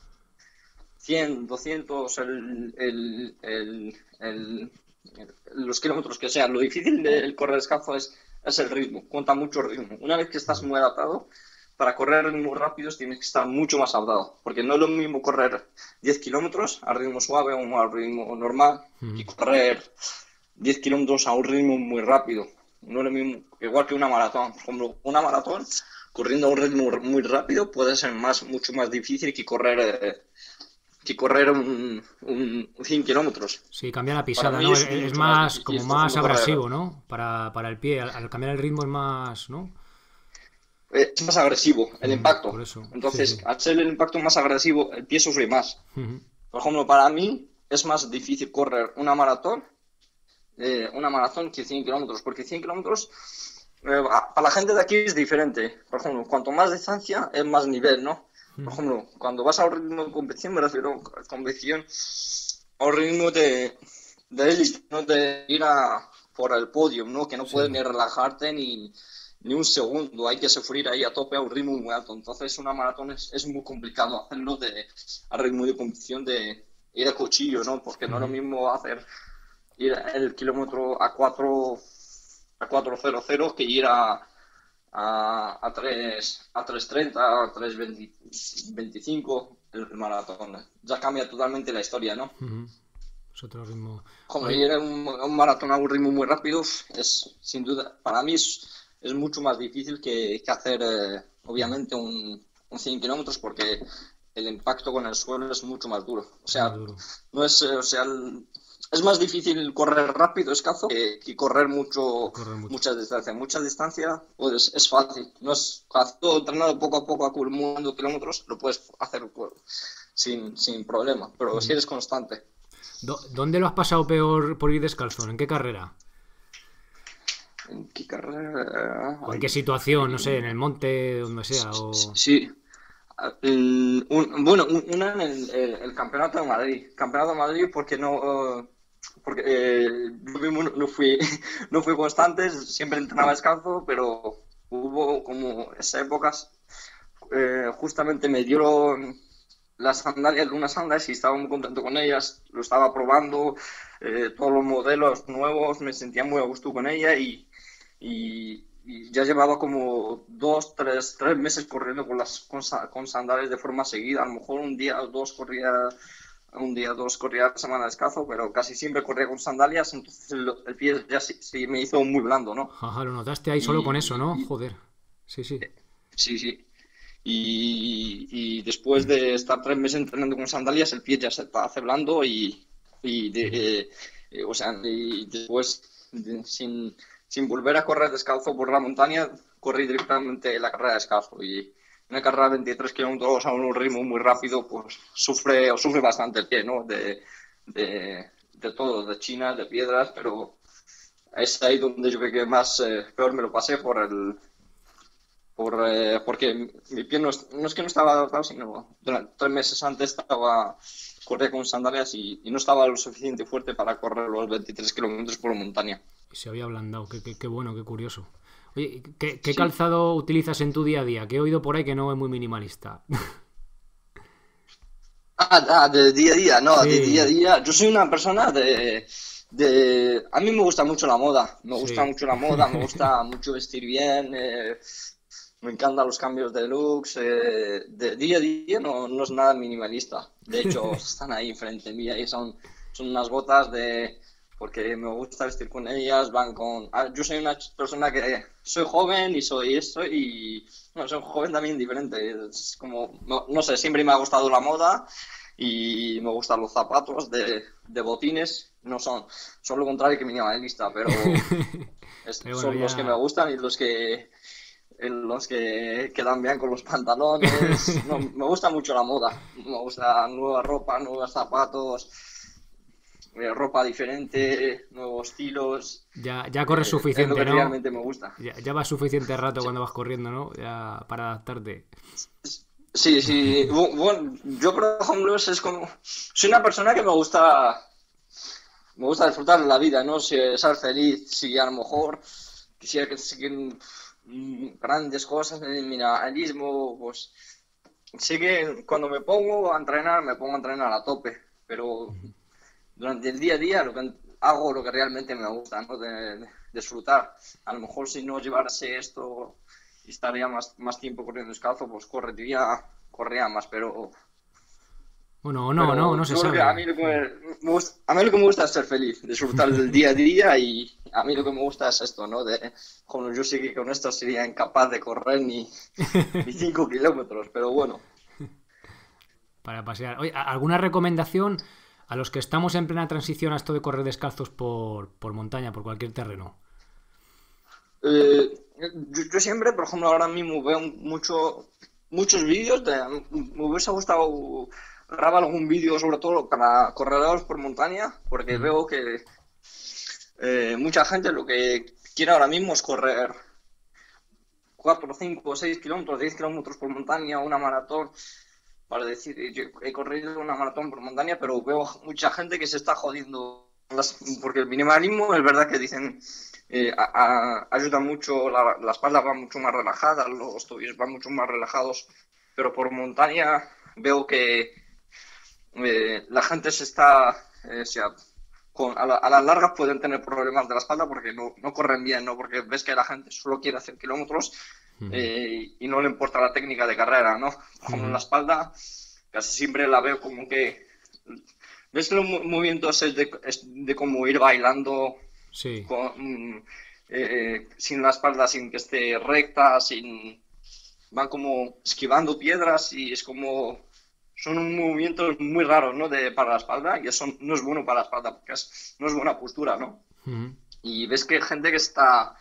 cien, doscientos, el, el, el, el- el- los kilómetros que sean. Lo difícil del correr descalzo es, es el ritmo, cuenta mucho el ritmo. Una vez que estás muy adaptado, para correr ritmos rápidos tienes que estar mucho más adaptado, porque no es lo mismo correr diez kilómetros a ritmo suave o a ritmo normal que correr diez kilómetros a un ritmo muy rápido. No es lo mismo, igual que una maratón. Por ejemplo, una maratón corriendo a un ritmo muy rápido puede ser más, mucho más difícil que correr eh, que correr un, un cien kilómetros. Sí, cambia la Para pisada, mí ¿no? Es, es es mucho más más, difícil, como por más ejemplo, correr. agresivo, ¿no? Para, para el pie. Al, al cambiar el ritmo es más, ¿no? eh, Es más agresivo el Mm, impacto. por eso, sí, Entonces, sí. al ser el impacto más agresivo, el pie sufre más. Ujú. Por ejemplo, para mí es más difícil correr una maratón, eh, una maratón que cien kilómetros, porque cien kilómetros eh, para la gente de aquí es diferente. Por ejemplo, cuanto más distancia es más nivel, ¿no? Por Ujú. ejemplo, cuando vas a un ritmo de competición, me refiero a competición a un ritmo de, de élite, no de ir a por el podio, ¿no? Que no puedes Sí. ni relajarte ni, ni un segundo, hay que sufrir ahí a tope a un ritmo muy alto. Entonces, una maratón es, es muy complicado hacerlo de, a ritmo de competición de ir a cuchillo, ¿no? Porque no es lo Ujú. mismo hacer ir el kilómetro a cuatro a cuatro cero cero que ir a a, a tres a tres treinta a tres veinticinco el maratón. Ya cambia totalmente la historia, ¿no? Ujú. Es otro ritmo. Como Oye, ir a un, a un maratón a un ritmo muy rápido es, sin duda, para mí es, es mucho más difícil que, que hacer, eh, obviamente, un, un cien kilómetros porque el impacto con el suelo es mucho más duro. O Muy sea, duro. no es, eh, o sea, el- es más difícil correr rápido descalzo que, que correr Que mucho, correr mucho. muchas distancias. Mucha distancia, pues es fácil. No es haciendo, entrenando poco a poco, acumulando kilómetros, lo puedes hacer pues, sin, sin problema. Pero si Ujú. eres constante. ¿Dó- ¿Dónde lo has pasado peor por ir descalzo? ¿En qué carrera? ¿En qué carrera? ¿O en qué Ay, situación? No sé, en el monte, donde sea. O... sí. Mm, un- bueno, un- una en el, el- el Campeonato de Madrid. Campeonato de Madrid porque no, eh, porque eh, yo mismo no, no fui, no fui constante, siempre entrenaba descalzo, pero hubo como esas épocas, eh, justamente me dieron las sandalias, unas sandalias y estaba muy contento con ellas, lo estaba probando, eh, todos los modelos nuevos, me sentía muy a gusto con ella y, y, y ya llevaba como dos, tres, tres meses corriendo con las con, sa- con sandalias de forma seguida. A lo mejor un día o dos corría, un día o dos corría a la semana descalzo, pero casi siempre corría con sandalias, entonces el, el pie ya sí, sí me hizo muy blando, ¿no? Ajá, lo notaste ahí solo con eso, Y, ¿no? y- Joder. Sí, sí. sí, sí. Y, y después de estar tres meses entrenando con sandalias, el pie ya se te hace blando y, y de- Ujú. eh, eh, o sea, y después, de- sin, sin volver a correr descalzo por la montaña, corrí directamente la carrera descalzo. Y una carrera de veintitrés kilómetros a un ritmo muy rápido, pues sufre, o sufre bastante el pie, ¿no? De, de, de todo, de chinas, de piedras, pero es ahí donde yo creo que más eh, peor me lo pasé por el, por, eh, porque mi pie no es, no es que no estaba adaptado, sino durante tres meses antes estaba corría con sandalias y, y no estaba lo suficiente fuerte para correr los veintitrés kilómetros por montaña. Y se había ablandado. Qué, qué- qué bueno, qué curioso. Oye, ¿qué, qué Sí. calzado utilizas en tu día a día? Que he oído por ahí que no es muy minimalista. Ah, ah, de día a día, no, de día a Sí, día. Yo soy una persona de, de... A mí me gusta mucho la moda, me gusta sí. mucho la moda, me gusta mucho vestir bien, eh, me encantan los cambios de looks. Eh, de día a día no, no es nada minimalista. De hecho, están ahí frente mía y son, son unas botas de... Porque me gusta vestir con ellas, van con... ah, yo soy una persona que soy joven y soy esto y... No, soy joven también diferente. Es como... No, no sé, siempre me ha gustado la moda y me gustan los zapatos de, de botines. No son, son lo contrario que minimalista, pero es- Pero bueno, son los que me ya, gustan y los que en los que quedan bien con los pantalones. No, me gusta mucho la moda. Me gusta nueva ropa, nuevos zapatos, eh, ropa diferente, nuevos estilos. ya, ya corres Eh, es lo suficiente, que ¿no? realmente me gusta. Ya, ya vas suficiente rato Sí, cuando vas corriendo, ¿no? Ya para adaptarte. sí. Sí. Bu- Bueno, yo, por ejemplo, es como... Soy una persona que me gusta me gusta disfrutar de la vida, ¿no? Si, ser feliz, si a lo mejor quisiera que siguen grandes cosas en el minimalismo, pues sí que cuando me pongo a entrenar, me pongo a entrenar a tope, pero durante el día a día lo que hago lo que realmente me gusta, ¿no? De, de disfrutar. A lo mejor si no llevarse esto y estaría más, más tiempo corriendo descalzo, pues correría, corría más, pero Bueno, no, no, pero no se yo creo que a sabe. mí lo que me, me gusta, a mí lo que me gusta es ser feliz, disfrutar del día a día y a mí lo que me gusta es esto, ¿no? De, como yo sé que con esto sería incapaz de correr ni, ni cinco kilómetros, pero bueno. Para pasear. Oye, ¿a- ¿alguna recomendación a los que estamos en plena transición a esto de correr descalzos por, por montaña, por cualquier terreno? Eh, yo, yo siempre, por ejemplo, ahora mismo veo mucho, muchos vídeos, de, me hubiese gustado grabar algún vídeo sobre todo para corredores por montaña, porque Ujú. veo que eh, mucha gente lo que quiere ahora mismo es correr cuatro, cinco, seis kilómetros, diez kilómetros por montaña, una maratón, para decir, yo he corrido una maratón por montaña, pero veo mucha gente que se está jodiendo, las, porque el minimalismo es verdad que dicen, eh, a, a, ayuda mucho, la, la, espalda va mucho más relajada, los tobillos van mucho más relajados, pero por montaña veo que eh, la gente se está, eh, se ha, con, a, la, a, las largas pueden tener problemas de la espalda porque no, no corren bien, ¿no? Porque ves que la gente solo quiere hacer kilómetros Ujú. eh, y no le importa la técnica de carrera, ¿no? Como en la Ujú. espalda, casi siempre la veo como que... ¿Ves los movimientos de, de como ir bailando Sí. con, eh, sin la espalda, sin que esté recta, sin... Van como esquivando piedras y es como son movimientos muy raros, ¿no? De, para la espalda, y eso no es bueno para la espalda, porque es, no es buena postura, ¿no? Uh-huh. Y ves que hay gente que está...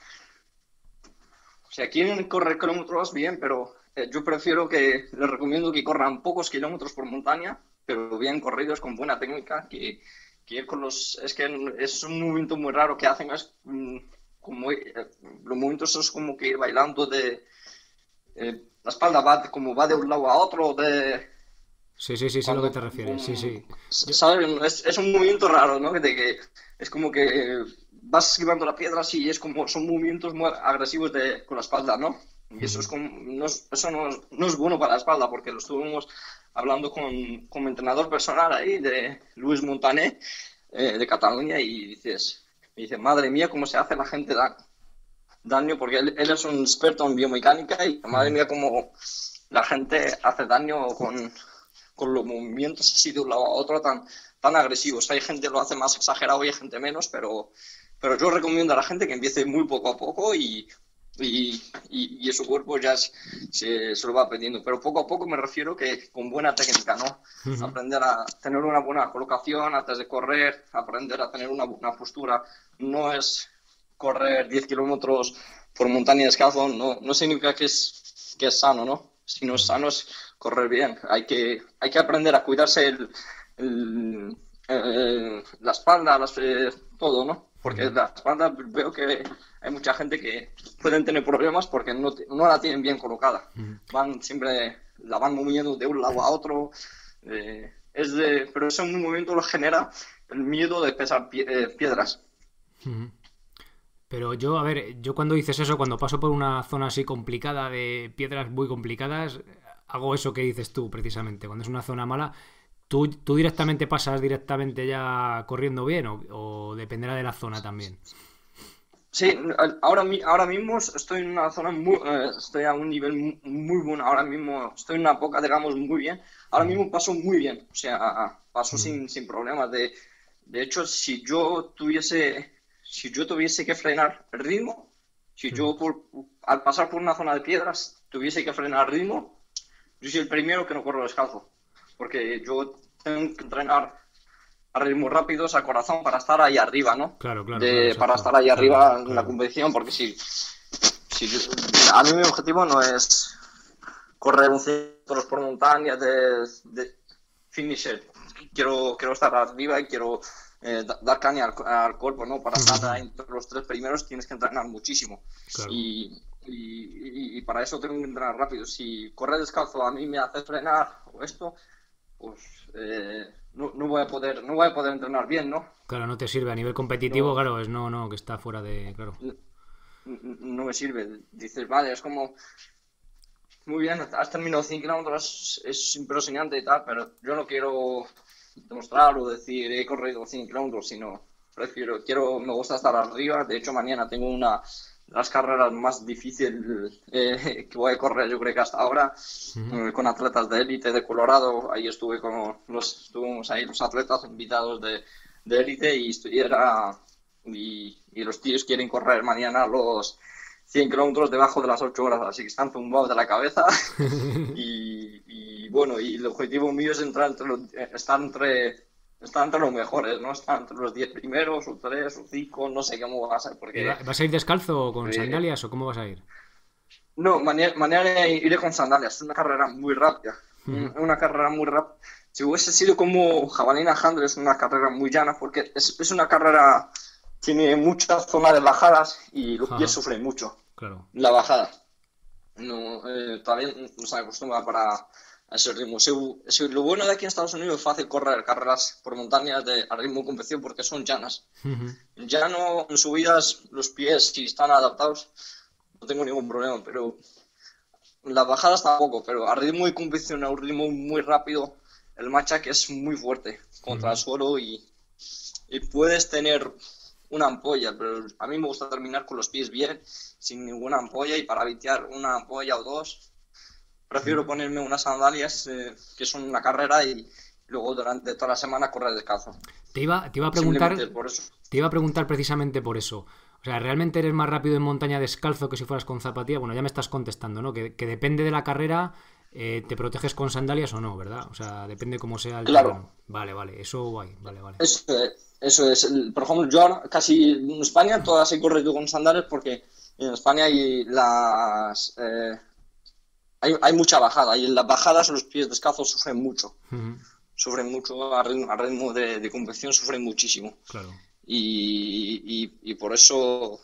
O sea, quieren correr kilómetros bien, pero eh, yo prefiero que, les recomiendo que corran pocos kilómetros por montaña, pero bien corridos, con buena técnica, que, que ir con los... Es que es un movimiento muy raro que hacen, es mm, como... Eh, los movimientos es como que ir bailando de... Eh, la espalda va como va de un lado a otro, de... Sí, sí, sí, sé a lo que te refieres, un, sí, sí. Yo... ¿sabes? Es, es un movimiento raro, ¿no? De que es como que vas esquivando las piedras y es como, son movimientos muy agresivos de, con la espalda, ¿no? Y eso, es como, no es, eso no, es, no es bueno para la espalda, porque lo estuvimos hablando con, con mi entrenador personal ahí, de Luis Montané, eh, de Cataluña, y dices, y dice, madre mía, cómo se hace la gente da, daño, porque él, él es un experto en biomecánica, y madre mía, cómo la gente hace daño con... con los movimientos así de un lado a otro tan, tan agresivos. Hay gente que lo hace más exagerado y hay gente menos, pero, pero yo recomiendo a la gente que empiece muy poco a poco y, y, y, y su cuerpo ya es, se, se lo va aprendiendo. Pero poco a poco me refiero que con buena técnica, ¿no? Uh-huh. Aprender a tener una buena colocación antes de correr, aprender a tener una buena postura. No es correr diez kilómetros por montaña descalzo, no, no significa que es, que es sano, ¿no? Si no es sano es correr bien. Hay que, hay que aprender a cuidarse el, el, el, la espalda, las, eh, todo, ¿no? Porque la espalda veo que hay mucha gente que pueden tener problemas porque no, no la tienen bien colocada. Van siempre, la van moviendo de un lado a otro. Eh, es de, pero ese movimiento lo genera el miedo de pesar pie, eh, piedras. Uh-huh. Pero yo, a ver, yo cuando dices eso, cuando paso por una zona así complicada de piedras muy complicadas, hago eso que dices tú, precisamente. Cuando es una zona mala, ¿tú, tú directamente pasas directamente ya corriendo bien o, o dependerá de la zona también? Sí, ahora, ahora mismo estoy en una zona muy, eh, estoy a un nivel muy, muy bueno. Ahora mismo estoy en una época, digamos, muy bien. Ahora mismo paso muy bien, o sea, paso mm. sin, sin problemas. De, de hecho, si yo tuviese... Si yo tuviese que frenar el ritmo, si yo por, al pasar por una zona de piedras tuviese que frenar el ritmo, yo soy el primero que no corro descalzo, porque yo tengo que entrenar a ritmos rápidos, a corazón, para estar ahí arriba, ¿no? Claro, claro. De, claro para estar ahí arriba claro, en claro. la competición, porque si, si yo, a mí mi objetivo no es correr un cien kilómetros por montaña de, de finisher. Quiero, quiero estar arriba y quiero... Eh, dar caña al, al cuerpo, ¿no? Para estar entre los tres primeros tienes que entrenar muchísimo. Claro. Y, y, y para eso tengo que entrenar rápido. Si correr descalzo a mí me hace frenar o esto, pues eh, no, no voy a poder no voy a poder entrenar bien, ¿no? Claro, no te sirve a nivel competitivo, no, claro, es no, no, que está fuera de... Claro. No, no me sirve. Dices, vale, es como... Muy bien, has terminado cien kilómetros, es impresionante y tal, pero yo no quiero... demostrar o decir he corrido cien kilómetros, sino prefiero, quiero, me gusta estar arriba. De hecho, mañana tengo una de las carreras más difíciles eh, que voy a correr, yo creo que hasta ahora, uh-huh. eh, con atletas de élite de Colorado. Ahí estuve con los, estuvimos ahí los atletas invitados de, de élite y estuviera y, y los tíos quieren correr mañana los cien kilómetros debajo de las ocho horas, así que están zumbados de la cabeza. y, y bueno, y el objetivo mío es entrar entre los, estar entre, estar entre los mejores, ¿no? Estar entre los diez primeros, o tres, o cinco, no sé cómo va a ser. Porque, ¿vas a ir descalzo o con eh, sandalias o cómo vas a ir? No, mañana, mañana iré con sandalias. Es una carrera muy rápida. Uh-huh. Una carrera muy rápida. Si hubiese sido como Jabalina Hundred, es una carrera muy llana, porque es, es una carrera... Tiene mucha zona de bajadas y los pies Ajá. sufren mucho. Claro. La bajada. No, eh, todavía no se acostumbra para ese ritmo. Si, si, lo bueno de aquí en Estados Unidos es fácil correr carreras por montañas de, a ritmo de competición porque son llanas. Uh-huh. Llano, en subidas, los pies, si están adaptados, no tengo ningún problema. Pero las bajadas tampoco. Pero a ritmo de competición, a un ritmo muy rápido, el machaque es muy fuerte contra uh-huh. el suelo y, y puedes tener... una ampolla, pero a mí me gusta terminar con los pies bien, sin ninguna ampolla, y para evitar una ampolla o dos, prefiero ponerme unas sandalias eh, que son una carrera y luego durante toda la semana correr descalzo. Te iba, te iba a preguntar, por eso. Te iba a preguntar precisamente por eso. O sea, ¿realmente eres más rápido en montaña descalzo que si fueras con zapatilla? Bueno, ya me estás contestando, ¿no? Que, que depende de la carrera, eh, ¿te proteges con sandalias o no, verdad? O sea, depende cómo sea el Claro, terreno. Vale, vale, eso guay, vale, vale. eso, es- eso es. El- Por ejemplo, yo ahora casi en España todas he corrido con sandalias porque en España hay las eh, hay, hay mucha bajada y en las bajadas los pies descalzos sufren mucho. Ujú, Sufren mucho a ritmo, a ritmo de, de competición, sufren muchísimo. claro. Y, y- y por eso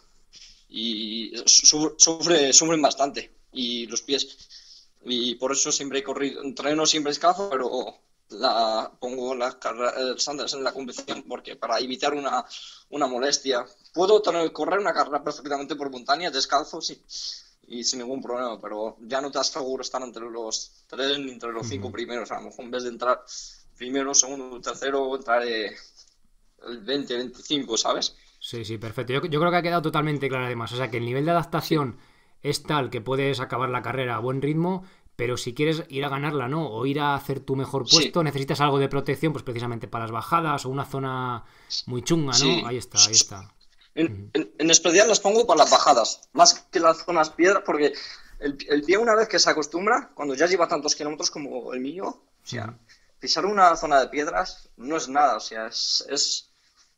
y su- sufre, sufren bastante. Y los pies. Y por eso siempre he corrido, entreno siempre descalzo, pero la, pongo las carre- eh, sandalias en la competición porque para evitar una, una molestia. Puedo tener- correr una carrera perfectamente por montaña descalzo, sí, y sin ningún problema, pero ya no te aseguro estar entre los tres ni entre los cinco Ujú. primeros. A lo mejor en vez de entrar primero, segundo, tercero, entraré el veinte, veinticinco, ¿sabes? Sí, sí, perfecto. Yo, yo creo que ha quedado totalmente claro además. O sea, que el nivel de Sí, adaptación es tal que puedes acabar la carrera a buen ritmo, pero si quieres ir a ganarla, ¿no? O ir a hacer tu mejor sí, puesto, necesitas algo de protección, pues precisamente para las bajadas o una zona muy chunga, ¿no? Ahí sí. está, ahí está. En, Ujú. en- en especial las pongo para las bajadas, más que las zonas piedras, porque el, el pie una vez que se acostumbra, cuando ya lleva tantos kilómetros como el mío, o Ujú. sea, pisar una zona de piedras no es nada, o sea, es, es,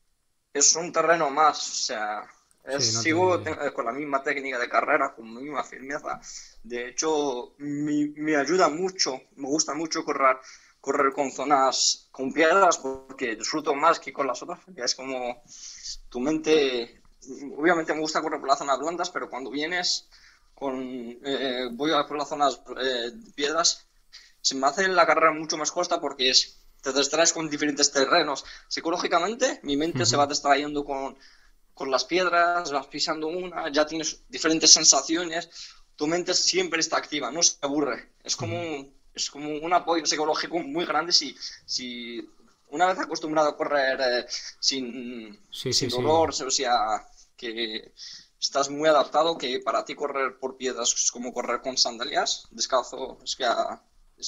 es un terreno más, o sea, es, Sí, no sigo te... te- con la misma técnica de carrera, con la misma firmeza. De hecho, me, me ayuda mucho, me gusta mucho correr, correr con zonas con piedras porque disfruto más que con las otras, porque es como tu mente, obviamente me gusta correr por las zonas blandas, pero cuando vienes con, eh, voy a por las zonas eh, piedras, se me hace la carrera mucho más corta porque es, te distraes con diferentes terrenos. Psicológicamente, mi mente se Ujú. va distrayendo con, con las piedras, vas pisando una, ya tienes diferentes sensaciones, tu mente siempre está activa, no se aburre. Es como, Ujú. es como un apoyo psicológico muy grande si, si una vez acostumbrado a correr eh, sin, Sí, sí, sin sí. dolor, o sea, que estás muy adaptado, que para ti correr por piedras es como correr con sandalias, descalzo, es que ah,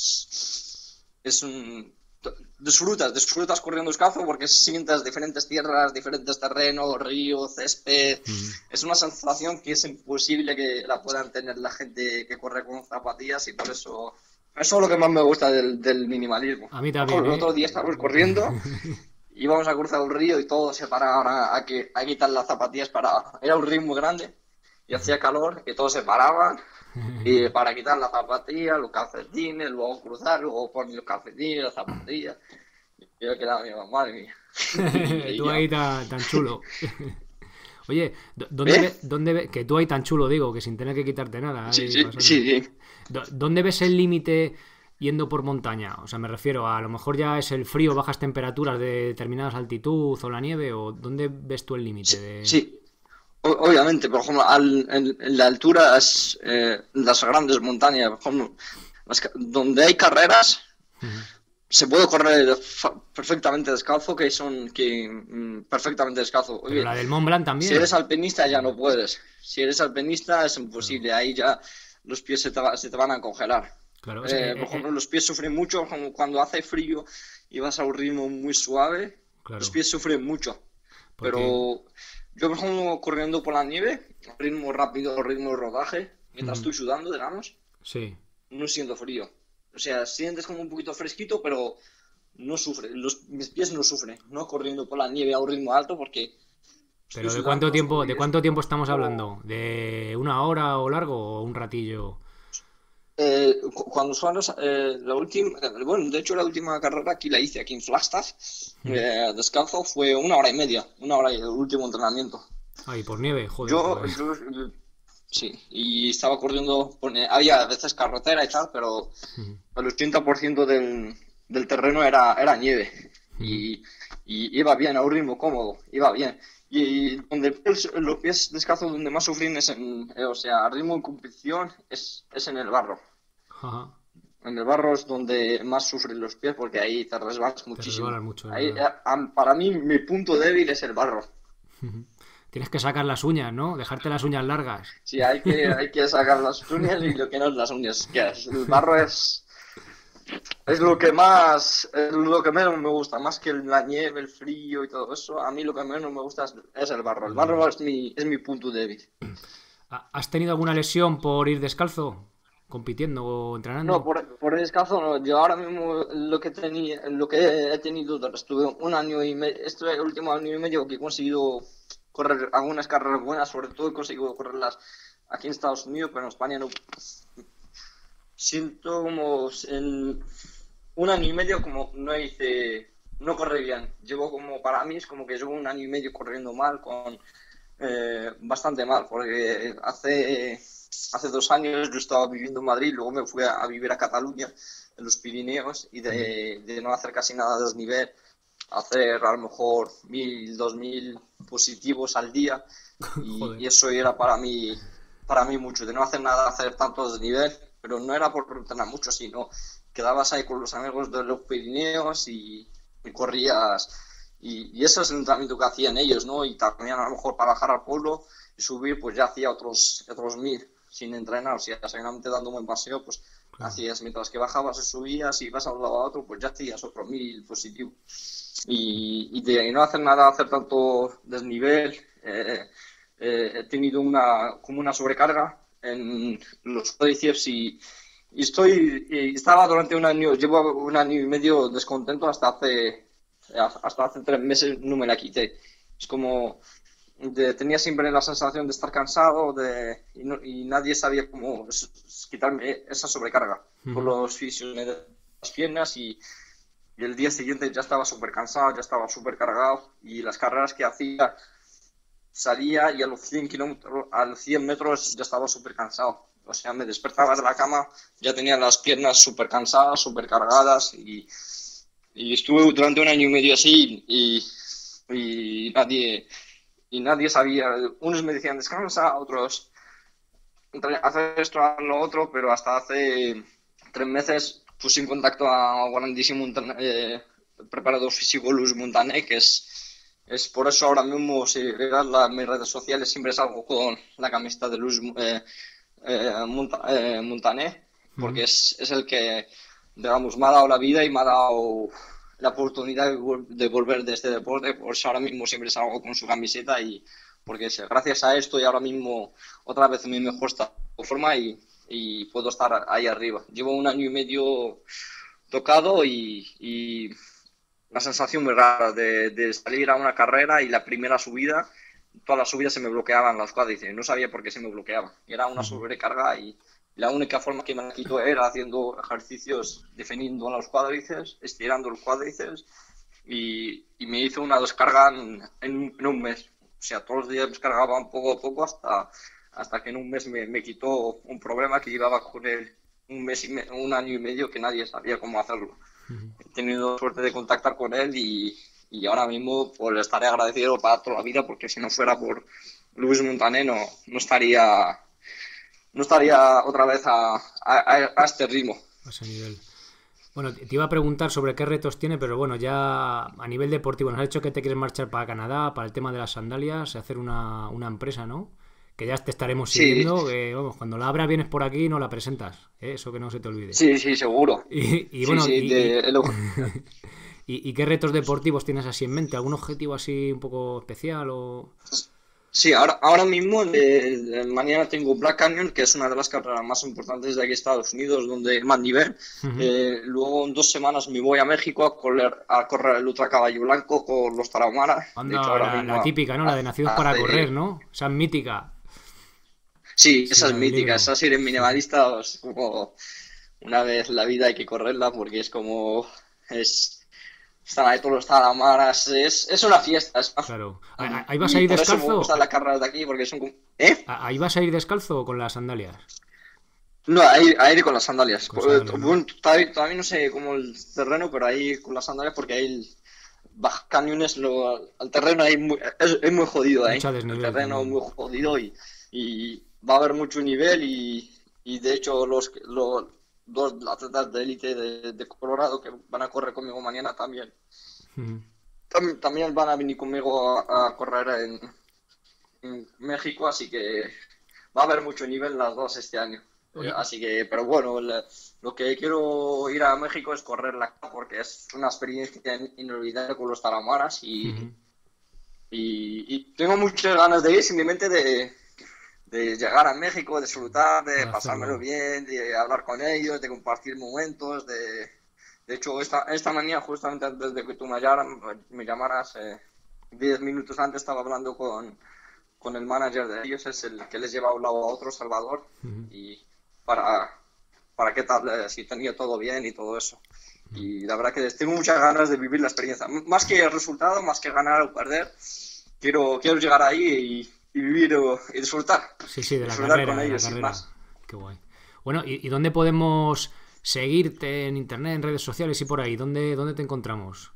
es, es un... Disfrutas, disfrutas corriendo descalzo porque sientes diferentes tierras, diferentes terrenos, ríos, césped. Ujú. Es una sensación que es imposible que la puedan tener la gente que corre con zapatillas y por eso... Eso es lo que más me gusta del, del minimalismo. A mí Por también, ejemplo, el ¿eh? otro día estábamos corriendo, íbamos a cruzar un río y todos se paraban a, a, que, a quitar las zapatillas para... Era un río muy grande y hacía calor, que todos se paraban y para quitar las zapatillas, los calcetines, luego cruzar, luego poner los calcetines, las zapatillas. Y yo quedaba mi mamá, madre mía. Y Tú veía. ahí tan, tan chulo. Oye, ¿dó- ¿dónde ¿Eh? ve, dónde ve- que tú ahí tan chulo digo, que sin tener que quitarte nada, Sí, ahí sí, pasando. sí, sí. ¿Dó- ¿Dónde ves el límite yendo por montaña? O sea, me refiero a, a lo mejor ya es el frío, bajas temperaturas de determinadas altitud o la nieve, o ¿dónde ves tú el límite Sí, de...? sí. O- obviamente, por ejemplo, al- en, en la altura, es, eh, las grandes montañas, por ejemplo, las ca- donde hay carreras, Ujú. se puede correr fa- perfectamente descalzo, que son que mm, perfectamente descalzo. Pero Oye, la del Mont Blanc si eres también. alpinista ya no puedes. Si eres alpinista es Claro, imposible, ahí ya los pies se te, va- se te van a congelar. claro. O sea, eh, Eh, por eh, ejemplo, eh, los pies sufren mucho como cuando hace frío y vas a un ritmo muy suave, los claro, pies sufren mucho. porque... Pero yo, por ejemplo, corriendo por la nieve, ritmo rápido, ritmo de rodaje, mientras Ujú. estoy sudando, digamos, Sí. no siento frío. O sea, sientes como un poquito fresquito, pero no sufre. Los, mis pies no sufren, no corriendo por la nieve a un ritmo alto porque estoy Pero ¿de sudando cuánto los tiempo, de tobillos. cuánto tiempo estamos No, hablando? ¿De una hora o largo o un ratillo? eh, cu- cuando suenas, eh, la última, eh, bueno, de hecho la última carrera aquí la hice aquí en Flagstaff, Ujú. eh, descalzo, fue una hora y media, una hora y el último entrenamiento. Ay, por nieve, joder, Yo, pues. yo, sí, y estaba corriendo, pone- había a veces carretera y tal, pero Ujú. el ochenta por ciento del, del terreno era, era nieve. Ujú. Y, y iba bien, a un ritmo cómodo, iba bien. Y donde el- los pies descalzos donde más sufren es en, eh, o sea, a ritmo de competición es, es en el barro. Ajá. En el barro es donde más sufren los pies porque ahí te resbalas Te muchísimo. resbalas mucho, es Ahí, verdad. eh, am- para mí, mi punto débil es el barro. Ujú. Tienes que sacar las uñas, ¿no? Dejarte las uñas largas. Sí, hay que, hay que sacar las uñas y lo que no es las uñas. Que es, el barro es, es lo que más, es lo que menos me gusta, más que la nieve, el frío y todo eso. A mí lo que menos me gusta es, es el barro. El El barro. barro es mi, es mi punto débil. ¿Ha- ¿Has tenido alguna lesión por ir descalzo? compitiendo o entrenando? No, por, por el descanso no. Yo ahora mismo lo que tenía, lo que he tenido, estuve un año y medio, este último año y medio que he conseguido correr algunas carreras buenas, sobre todo he conseguido correrlas aquí en Estados Unidos, pero en España no. Siento como en un año y medio como no hice, no corrí bien. Llevo como, para mí es como que llevo un año y medio corriendo mal, con eh, bastante mal, porque hace... Hace dos años yo estaba viviendo en Madrid, luego me fui a, a vivir a Cataluña, en los Pirineos, y de, de no hacer casi nada de desnivel, hacer a lo mejor mil, dos mil positivos al día, y, y eso era para mí, para mí mucho, de no hacer nada, hacer tanto desnivel, pero no era por entrenar mucho, sino quedabas ahí con los amigos de los Pirineos y, y corrías, y, y ese es el entrenamiento que hacían ellos, ¿no? Y también a lo mejor para bajar al pueblo y subir, pues ya hacía otros, otros mil sin entrenar, o sea, solamente dando un buen paseo, pues claro, hacías, mientras que bajabas y subías y ibas a un lado a otro, pues ya hacías otro mil positivo. Y, y de no hacer nada, hacer tanto desnivel, eh, eh, he tenido una, como una sobrecarga en los cuádriceps y, y estoy, y estaba durante un año, llevo un año y medio descontento hasta hace, hasta hace tres meses no me la quité. Es como... De, tenía siempre la sensación de estar cansado de, y, no, y nadie sabía cómo es, es quitarme esa sobrecarga. Uh-huh. Por los fisios me de las piernas y, y el día siguiente ya estaba súper cansado, ya estaba súper cargado y las carreras que hacía salía y a los cien kilómetros, a los cien metros ya estaba súper cansado. O sea, me despertaba de la cama, ya tenía las piernas súper cansadas, súper cargadas y, y estuve durante un año y medio así y, y nadie... Y nadie sabía, unos me decían descansa, otros hacer esto, hacer lo otro, pero hasta hace tres meses puse en contacto a un grandísimo eh, preparador físico, Luis Montané, que es, es por eso ahora mismo, si veas las mis redes sociales, siempre salgo con la camiseta de Luis eh, eh, Monta, eh, Montané, porque uh-huh. es, es el que, digamos, me ha dado la vida y me ha dado la oportunidad de volver de este deporte, por eso ahora mismo siempre salgo con su camiseta y porque gracias a esto y ahora mismo otra vez en mi mejor estado de forma y, y puedo estar ahí arriba. Llevo un año y medio tocado y, y una sensación muy rara de, de salir a una carrera y la primera subida, todas las subidas se me bloqueaban las cuádriceps, no sabía por qué se me bloqueaban, era una sobrecarga y la única forma que me la quitó era haciendo ejercicios definiendo los cuádriceps, estirando los cuádriceps y, y me hizo una descarga en, en, en un mes. O sea, todos los días descargaba poco a poco hasta, hasta que en un mes me, me quitó un problema que llevaba con él un, mes y me, un año y medio que nadie sabía cómo hacerlo. Uh-huh. He tenido suerte de contactar con él y, y ahora mismo pues, le estaré agradecido para toda la vida porque si no fuera por Luis Montané no, no estaría... no estaría otra vez a, a, a este ritmo. A ese nivel. Bueno, te iba a preguntar sobre qué retos tiene, pero bueno, ya a nivel deportivo, nos has dicho que te quieres marchar para Canadá, para el tema de las sandalias, hacer una, una empresa, ¿no? Que ya te estaremos siguiendo, sí. que vamos, cuando la abras vienes por aquí no la presentas, ¿eh? Eso que no se te olvide. Sí, sí, seguro. Y, y bueno, sí, sí, y, de, y, y, ¿y qué retos deportivos tienes así en mente? ¿Algún objetivo así un poco especial o...? Sí, ahora, ahora mismo, de, de mañana tengo Black Canyon, que es una de las carreras más importantes de aquí Estados Unidos, donde más nivel. Uh-huh. Eh, luego en dos semanas me voy a México a correr, a correr el Ultra Caballo Blanco con los Tarahumaras. Anda, de hecho, ahora la, mismo, la típica, ¿no? La de Nacidos para correr, ¿no? Esa es mítica. Sí, esa sí, es mítica. Esa si eres minimalista, es como una vez en la vida hay que correrla porque es como... es Están ahí todos los taramaras, es, es una fiesta. Es... Claro. ¿Ahí vas a ir descalzo? Por eso me gustan las carreras de aquí, porque son como... ¿Eh? ¿Ahí vas a ir descalzo o con las sandalias? No, ahí, ahí con las sandalias. Con sandalias, ¿no? Bueno, todavía, todavía no sé cómo el terreno, pero ahí con las sandalias, porque ahí el Baja Canyones, lo, el terreno ahí muy, es, es muy jodido ahí. El terreno es muy jodido y, y va a haber mucho nivel y, y de hecho los... los dos atletas de élite de, de Colorado que van a correr conmigo mañana también. Uh-huh. Tam, también van a venir conmigo a, a correr en, en México, así que va a haber mucho nivel las dos este año. Uh-huh. Así que, pero bueno, le, lo que quiero ir a México es correrla porque es una experiencia inolvidable con los Tarahumaras y, uh-huh. y, y tengo muchas ganas de ir, simplemente de de llegar a México, de disfrutar, de Para pasármelo hacerlo. bien, de hablar con ellos, de compartir momentos, de... De hecho, esta, esta mañana, justamente antes de que tú me llamaras, me llamaras eh, diez minutos antes estaba hablando con, con el manager de ellos, es el que les lleva de un lado a otro, Salvador, Ujú. y para, para qué tal, eh, si tenía todo bien y todo eso. Y la verdad que tengo muchas ganas de vivir la experiencia. M- Más que el resultado, más que ganar o perder, quiero, quiero llegar ahí y, y vivir o- y disfrutar. Sí, sí, de la Disfrutar con carrera, de la ellos, sin carrera. más. Qué guay. Bueno, ¿y, y dónde podemos seguirte en internet, en redes sociales y por ahí? ¿Dónde, dónde te encontramos?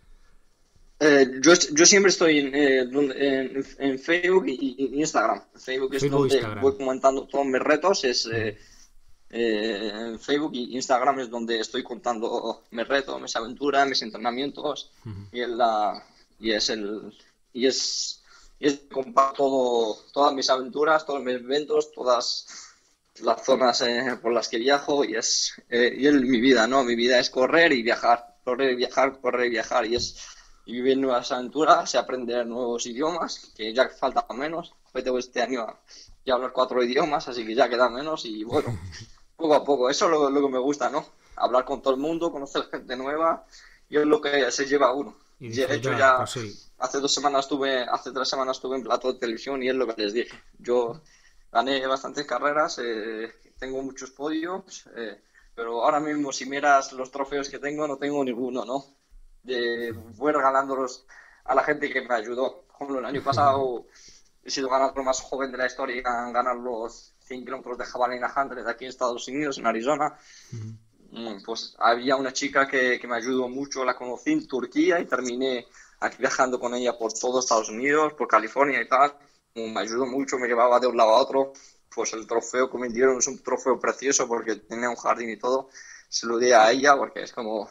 Eh, yo, yo siempre estoy en, eh, donde- en- en Facebook y, y Instagram. Facebook es Facebook, donde Instagram. voy comentando todos mis retos. Es, Ujú. eh, eh, en Facebook y Instagram es donde estoy contando mis retos, mis aventuras, mis entrenamientos. Ujú. Y, el, la, y es el y es, y es comparto todo, todas mis aventuras, todos mis eventos, todas las zonas eh, por las que viajo y es eh, y es mi vida, ¿no? Mi vida es correr y viajar, correr y viajar, correr y viajar y es y vivir nuevas aventuras, y aprender nuevos idiomas, que ya falta menos. Tengo este año a ya hablar cuatro idiomas, así que ya queda menos y bueno, poco a poco. Eso es lo, lo que me gusta, ¿no? Hablar con todo el mundo, conocer gente nueva y es lo que se lleva a uno. Y De hecho, disfrutar, ya pues sí. hace dos semanas estuve, hace tres semanas estuve en plató de televisión y es lo que les dije. Yo gané bastantes carreras, eh, tengo muchos podios, eh, pero ahora mismo si miras los trofeos que tengo, no tengo ninguno, ¿no? De, voy regalándolos a la gente que me ayudó. Por ejemplo, el año pasado he sido ganador más joven de la historia en ganar los cien kilómetros de jabalina hundred aquí en Estados Unidos, en Arizona. Ujú. Mm, Pues había una chica que, que me ayudó mucho, la conocí en Turquía y terminé aquí viajando con ella por todo Estados Unidos, por California y tal. Mm, Me ayudó mucho, me llevaba de un lado a otro. Pues el trofeo que me dieron es un trofeo precioso porque tenía un jardín y todo. Se lo di a ella porque es como,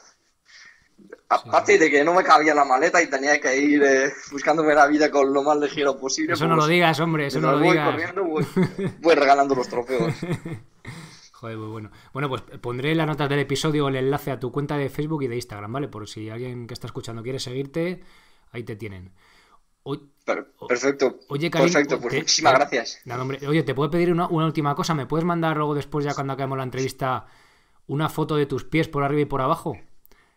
Sí, aparte sí. de que no me cabía en la maleta y tenía que ir eh, buscándome la vida con lo más ligero posible, Eso no lo pues digas, hombre, eso no mientras lo voy digas. corriendo voy, voy regalando los trofeos. Joder, muy bueno. Bueno, pues pondré en las notas del episodio el enlace a tu cuenta de Facebook y de Instagram, ¿vale? Por si alguien que está escuchando quiere seguirte, ahí te tienen. O- Per- o- Perfecto, Oye, Karim, perfecto, pues te, muchísimas te- gracias. nada, hombre, oye, ¿te puedo pedir una, una última cosa? ¿Me puedes mandar luego después, ya cuando acabemos la entrevista, una foto de tus pies por arriba y por abajo?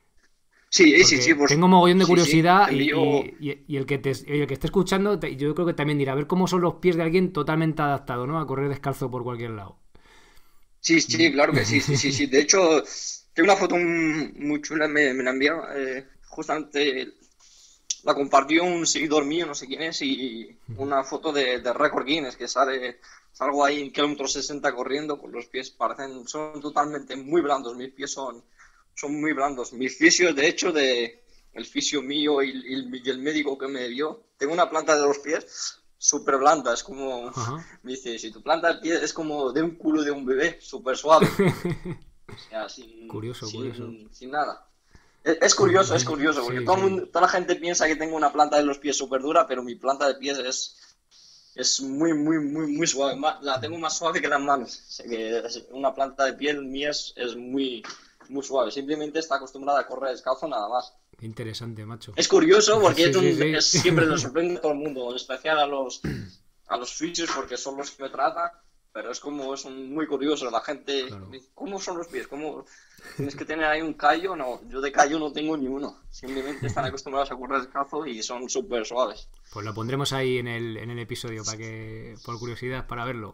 Sí, sí, sí, Porque pues tengo mogollón de sí, sí, curiosidad te y, envío. y- y- y el, que te, y el que esté escuchando, te- yo creo que también dirá, a ver cómo son los pies de alguien totalmente adaptado, ¿no? A correr descalzo por cualquier lado. Sí, sí, claro que sí, sí, sí, sí. De hecho, tengo una foto m- muy chula, me, me la envió, eh, justamente la compartió un seguidor mío, no sé quién es, y una foto de, de récord Guinness que sale, salgo ahí en kilómetro sesenta corriendo con los pies, parecen, son totalmente muy blandos, mis pies son, son muy blandos. Mis fisios, de hecho, de el fisio mío y, y- y el médico que me dio, tengo una planta de los pies súper blanda, es como, Ajá. me dice, si tu planta de pie es como de un culo de un bebé, súper suave, o sea, sin, Curioso, curioso. sin, sin nada. Es, es curioso, es curioso, porque Sí, todo el sí. mundo, toda la gente piensa que tengo una planta de los pies súper dura, pero mi planta de pies es, es muy, muy, muy, muy suave. Ma- La tengo más suave que las manos. O sea que es- una planta de piel mía es, es muy, muy suave. Simplemente está acostumbrada a correr descalzo nada más. Qué interesante, macho. Es curioso porque Sí, es, sí, un- sí. es- siempre le sorprende a todo el mundo, en especial a los, a los fisios porque son los que me tratan, pero es como, es un- muy curioso. La gente Claro. dice, ¿cómo son los pies? ¿Cómo tienes que tener ahí un callo? No, yo de callo no tengo ni uno. Simplemente están acostumbrados a correr descalzo y son súper suaves. Pues lo pondremos ahí en el, en el episodio para que, por curiosidad, para verlo.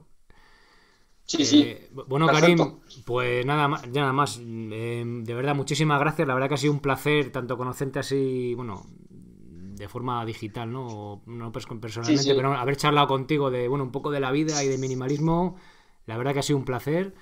Sí, sí, Eh, bueno, Karim, perfecto. pues nada más, ya nada más. Eh, de verdad, muchísimas gracias. La verdad que ha sido un placer tanto conocerte así, bueno, de forma digital, ¿no? O no pers- Sí, personalmente, sí. pero haber charlado contigo de, bueno, un poco de la vida y de minimalismo. La verdad que ha sido un placer.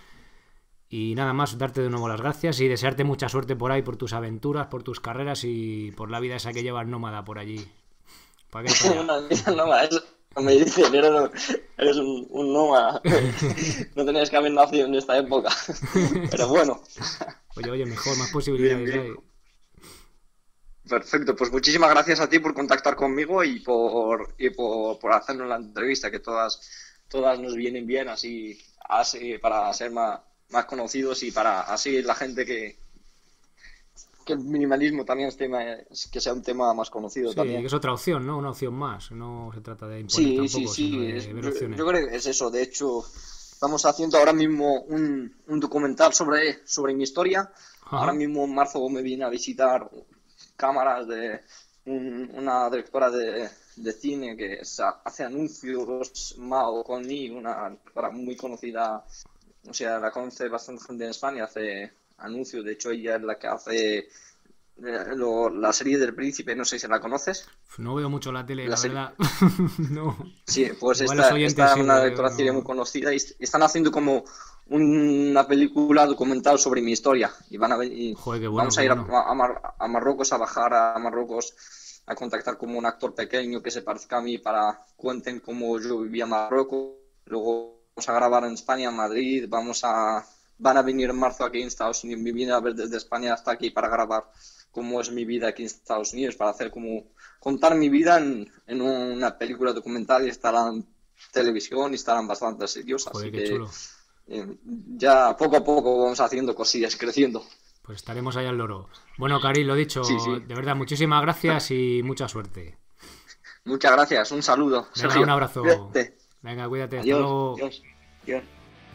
Y nada más, darte de nuevo las gracias y desearte mucha suerte por ahí, por tus aventuras, por tus carreras y por la vida esa que llevas nómada por allí. Para acá y para allá. Una vida nómada, eso me dicen, eres, eres un, un nómada. No tenías que haber nacido en esta época. Pero bueno, Oye, oye, mejor, más bien, posibilidades bien. hay. Perfecto, pues muchísimas gracias a ti por contactar conmigo y por, y por, por hacernos la entrevista, que todas, todas nos vienen bien así, así para ser más, más conocidos y para así la gente que, que el minimalismo también es tema, que sea un tema más conocido Sí, también. que es otra opción, ¿no? Una opción más. No se trata de imponer Sí, sí, tampoco, sino sí. de es- ver yo, opciones. yo creo que es eso. De hecho, estamos haciendo ahora mismo un, un documental sobre, sobre mi historia. Ahora Ajá. mismo en marzo me vine a visitar cámaras de un- una directora de, de cine que sa- hace anuncios, Mao Connie, una directora muy conocida, o sea, la conoce bastante gente en España, hace anuncios. De hecho, ella es la que hace eh, lo- la serie del Príncipe, no sé si la conoces. No veo mucho la tele, La la serie, verdad. No. sí, pues Igual los esta, oyentes esta es sí, una pero yo directora de cine muy no. conocida y est- están haciendo como una película documental sobre mi historia. Y van a ven- y Joder, qué bueno, vamos qué a ir a, bueno. a Mar- a Marruecos, a bajar a Marruecos, a contactar como un actor pequeño que se parezca a mí para cuenten cómo yo vivía en Marruecos. Luego vamos a grabar en España, en Madrid. Vamos a, van a venir en marzo aquí en Estados Unidos. Me vienen a ver desde España hasta aquí para grabar cómo es mi vida aquí en Estados Unidos, para hacer como contar mi vida en, en una película documental y estará en televisión y estarán bastantes sitios, Joder, así qué que chulo. eh, ya poco a poco vamos haciendo cosillas, creciendo. Pues estaremos ahí al loro. Bueno, Cari, lo Sí, dicho, sí. de verdad, muchísimas gracias y mucha suerte. Muchas gracias, un saludo, Venga, un Sergio. abrazo. Cuídate. Venga, cuídate, hasta Adiós, luego. adiós, adiós.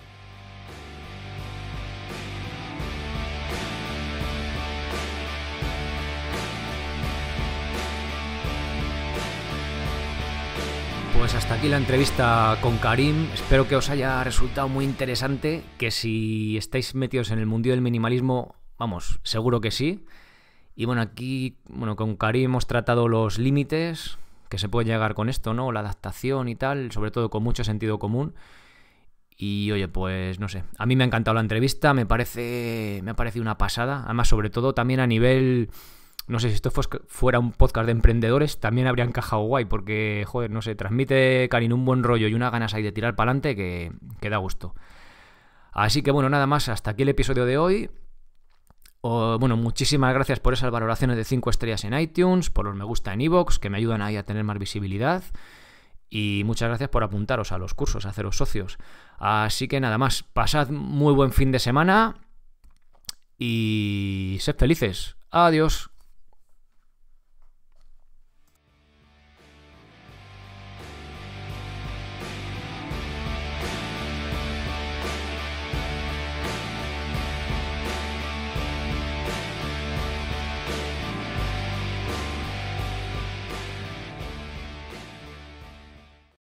Pues hasta aquí la entrevista con Karim. Espero que os haya resultado muy interesante. Que si estáis metidos en el mundillo del minimalismo, vamos, seguro que sí. Y bueno, aquí bueno, con Karim hemos tratado los límites que se puede llegar con esto, ¿no? La adaptación y tal, sobre todo con mucho sentido común. Y oye, pues no sé, a mí me ha encantado la entrevista, me parece, me ha parecido una pasada. Además, sobre todo también a nivel, no sé, si esto fuera un podcast de emprendedores, también habría encajado guay, porque, joder, no sé, transmite Karim un buen rollo y unas ganas ahí de tirar para adelante que, que da gusto. Así que bueno, nada más, hasta aquí el episodio de hoy. O, bueno, muchísimas gracias por esas valoraciones de cinco estrellas en iTunes, por los me gusta en iVoox, que me ayudan ahí a tener más visibilidad. Y muchas gracias por apuntaros a los cursos, a haceros socios. Así que nada más, pasad muy buen fin de semana y sed felices. Adiós.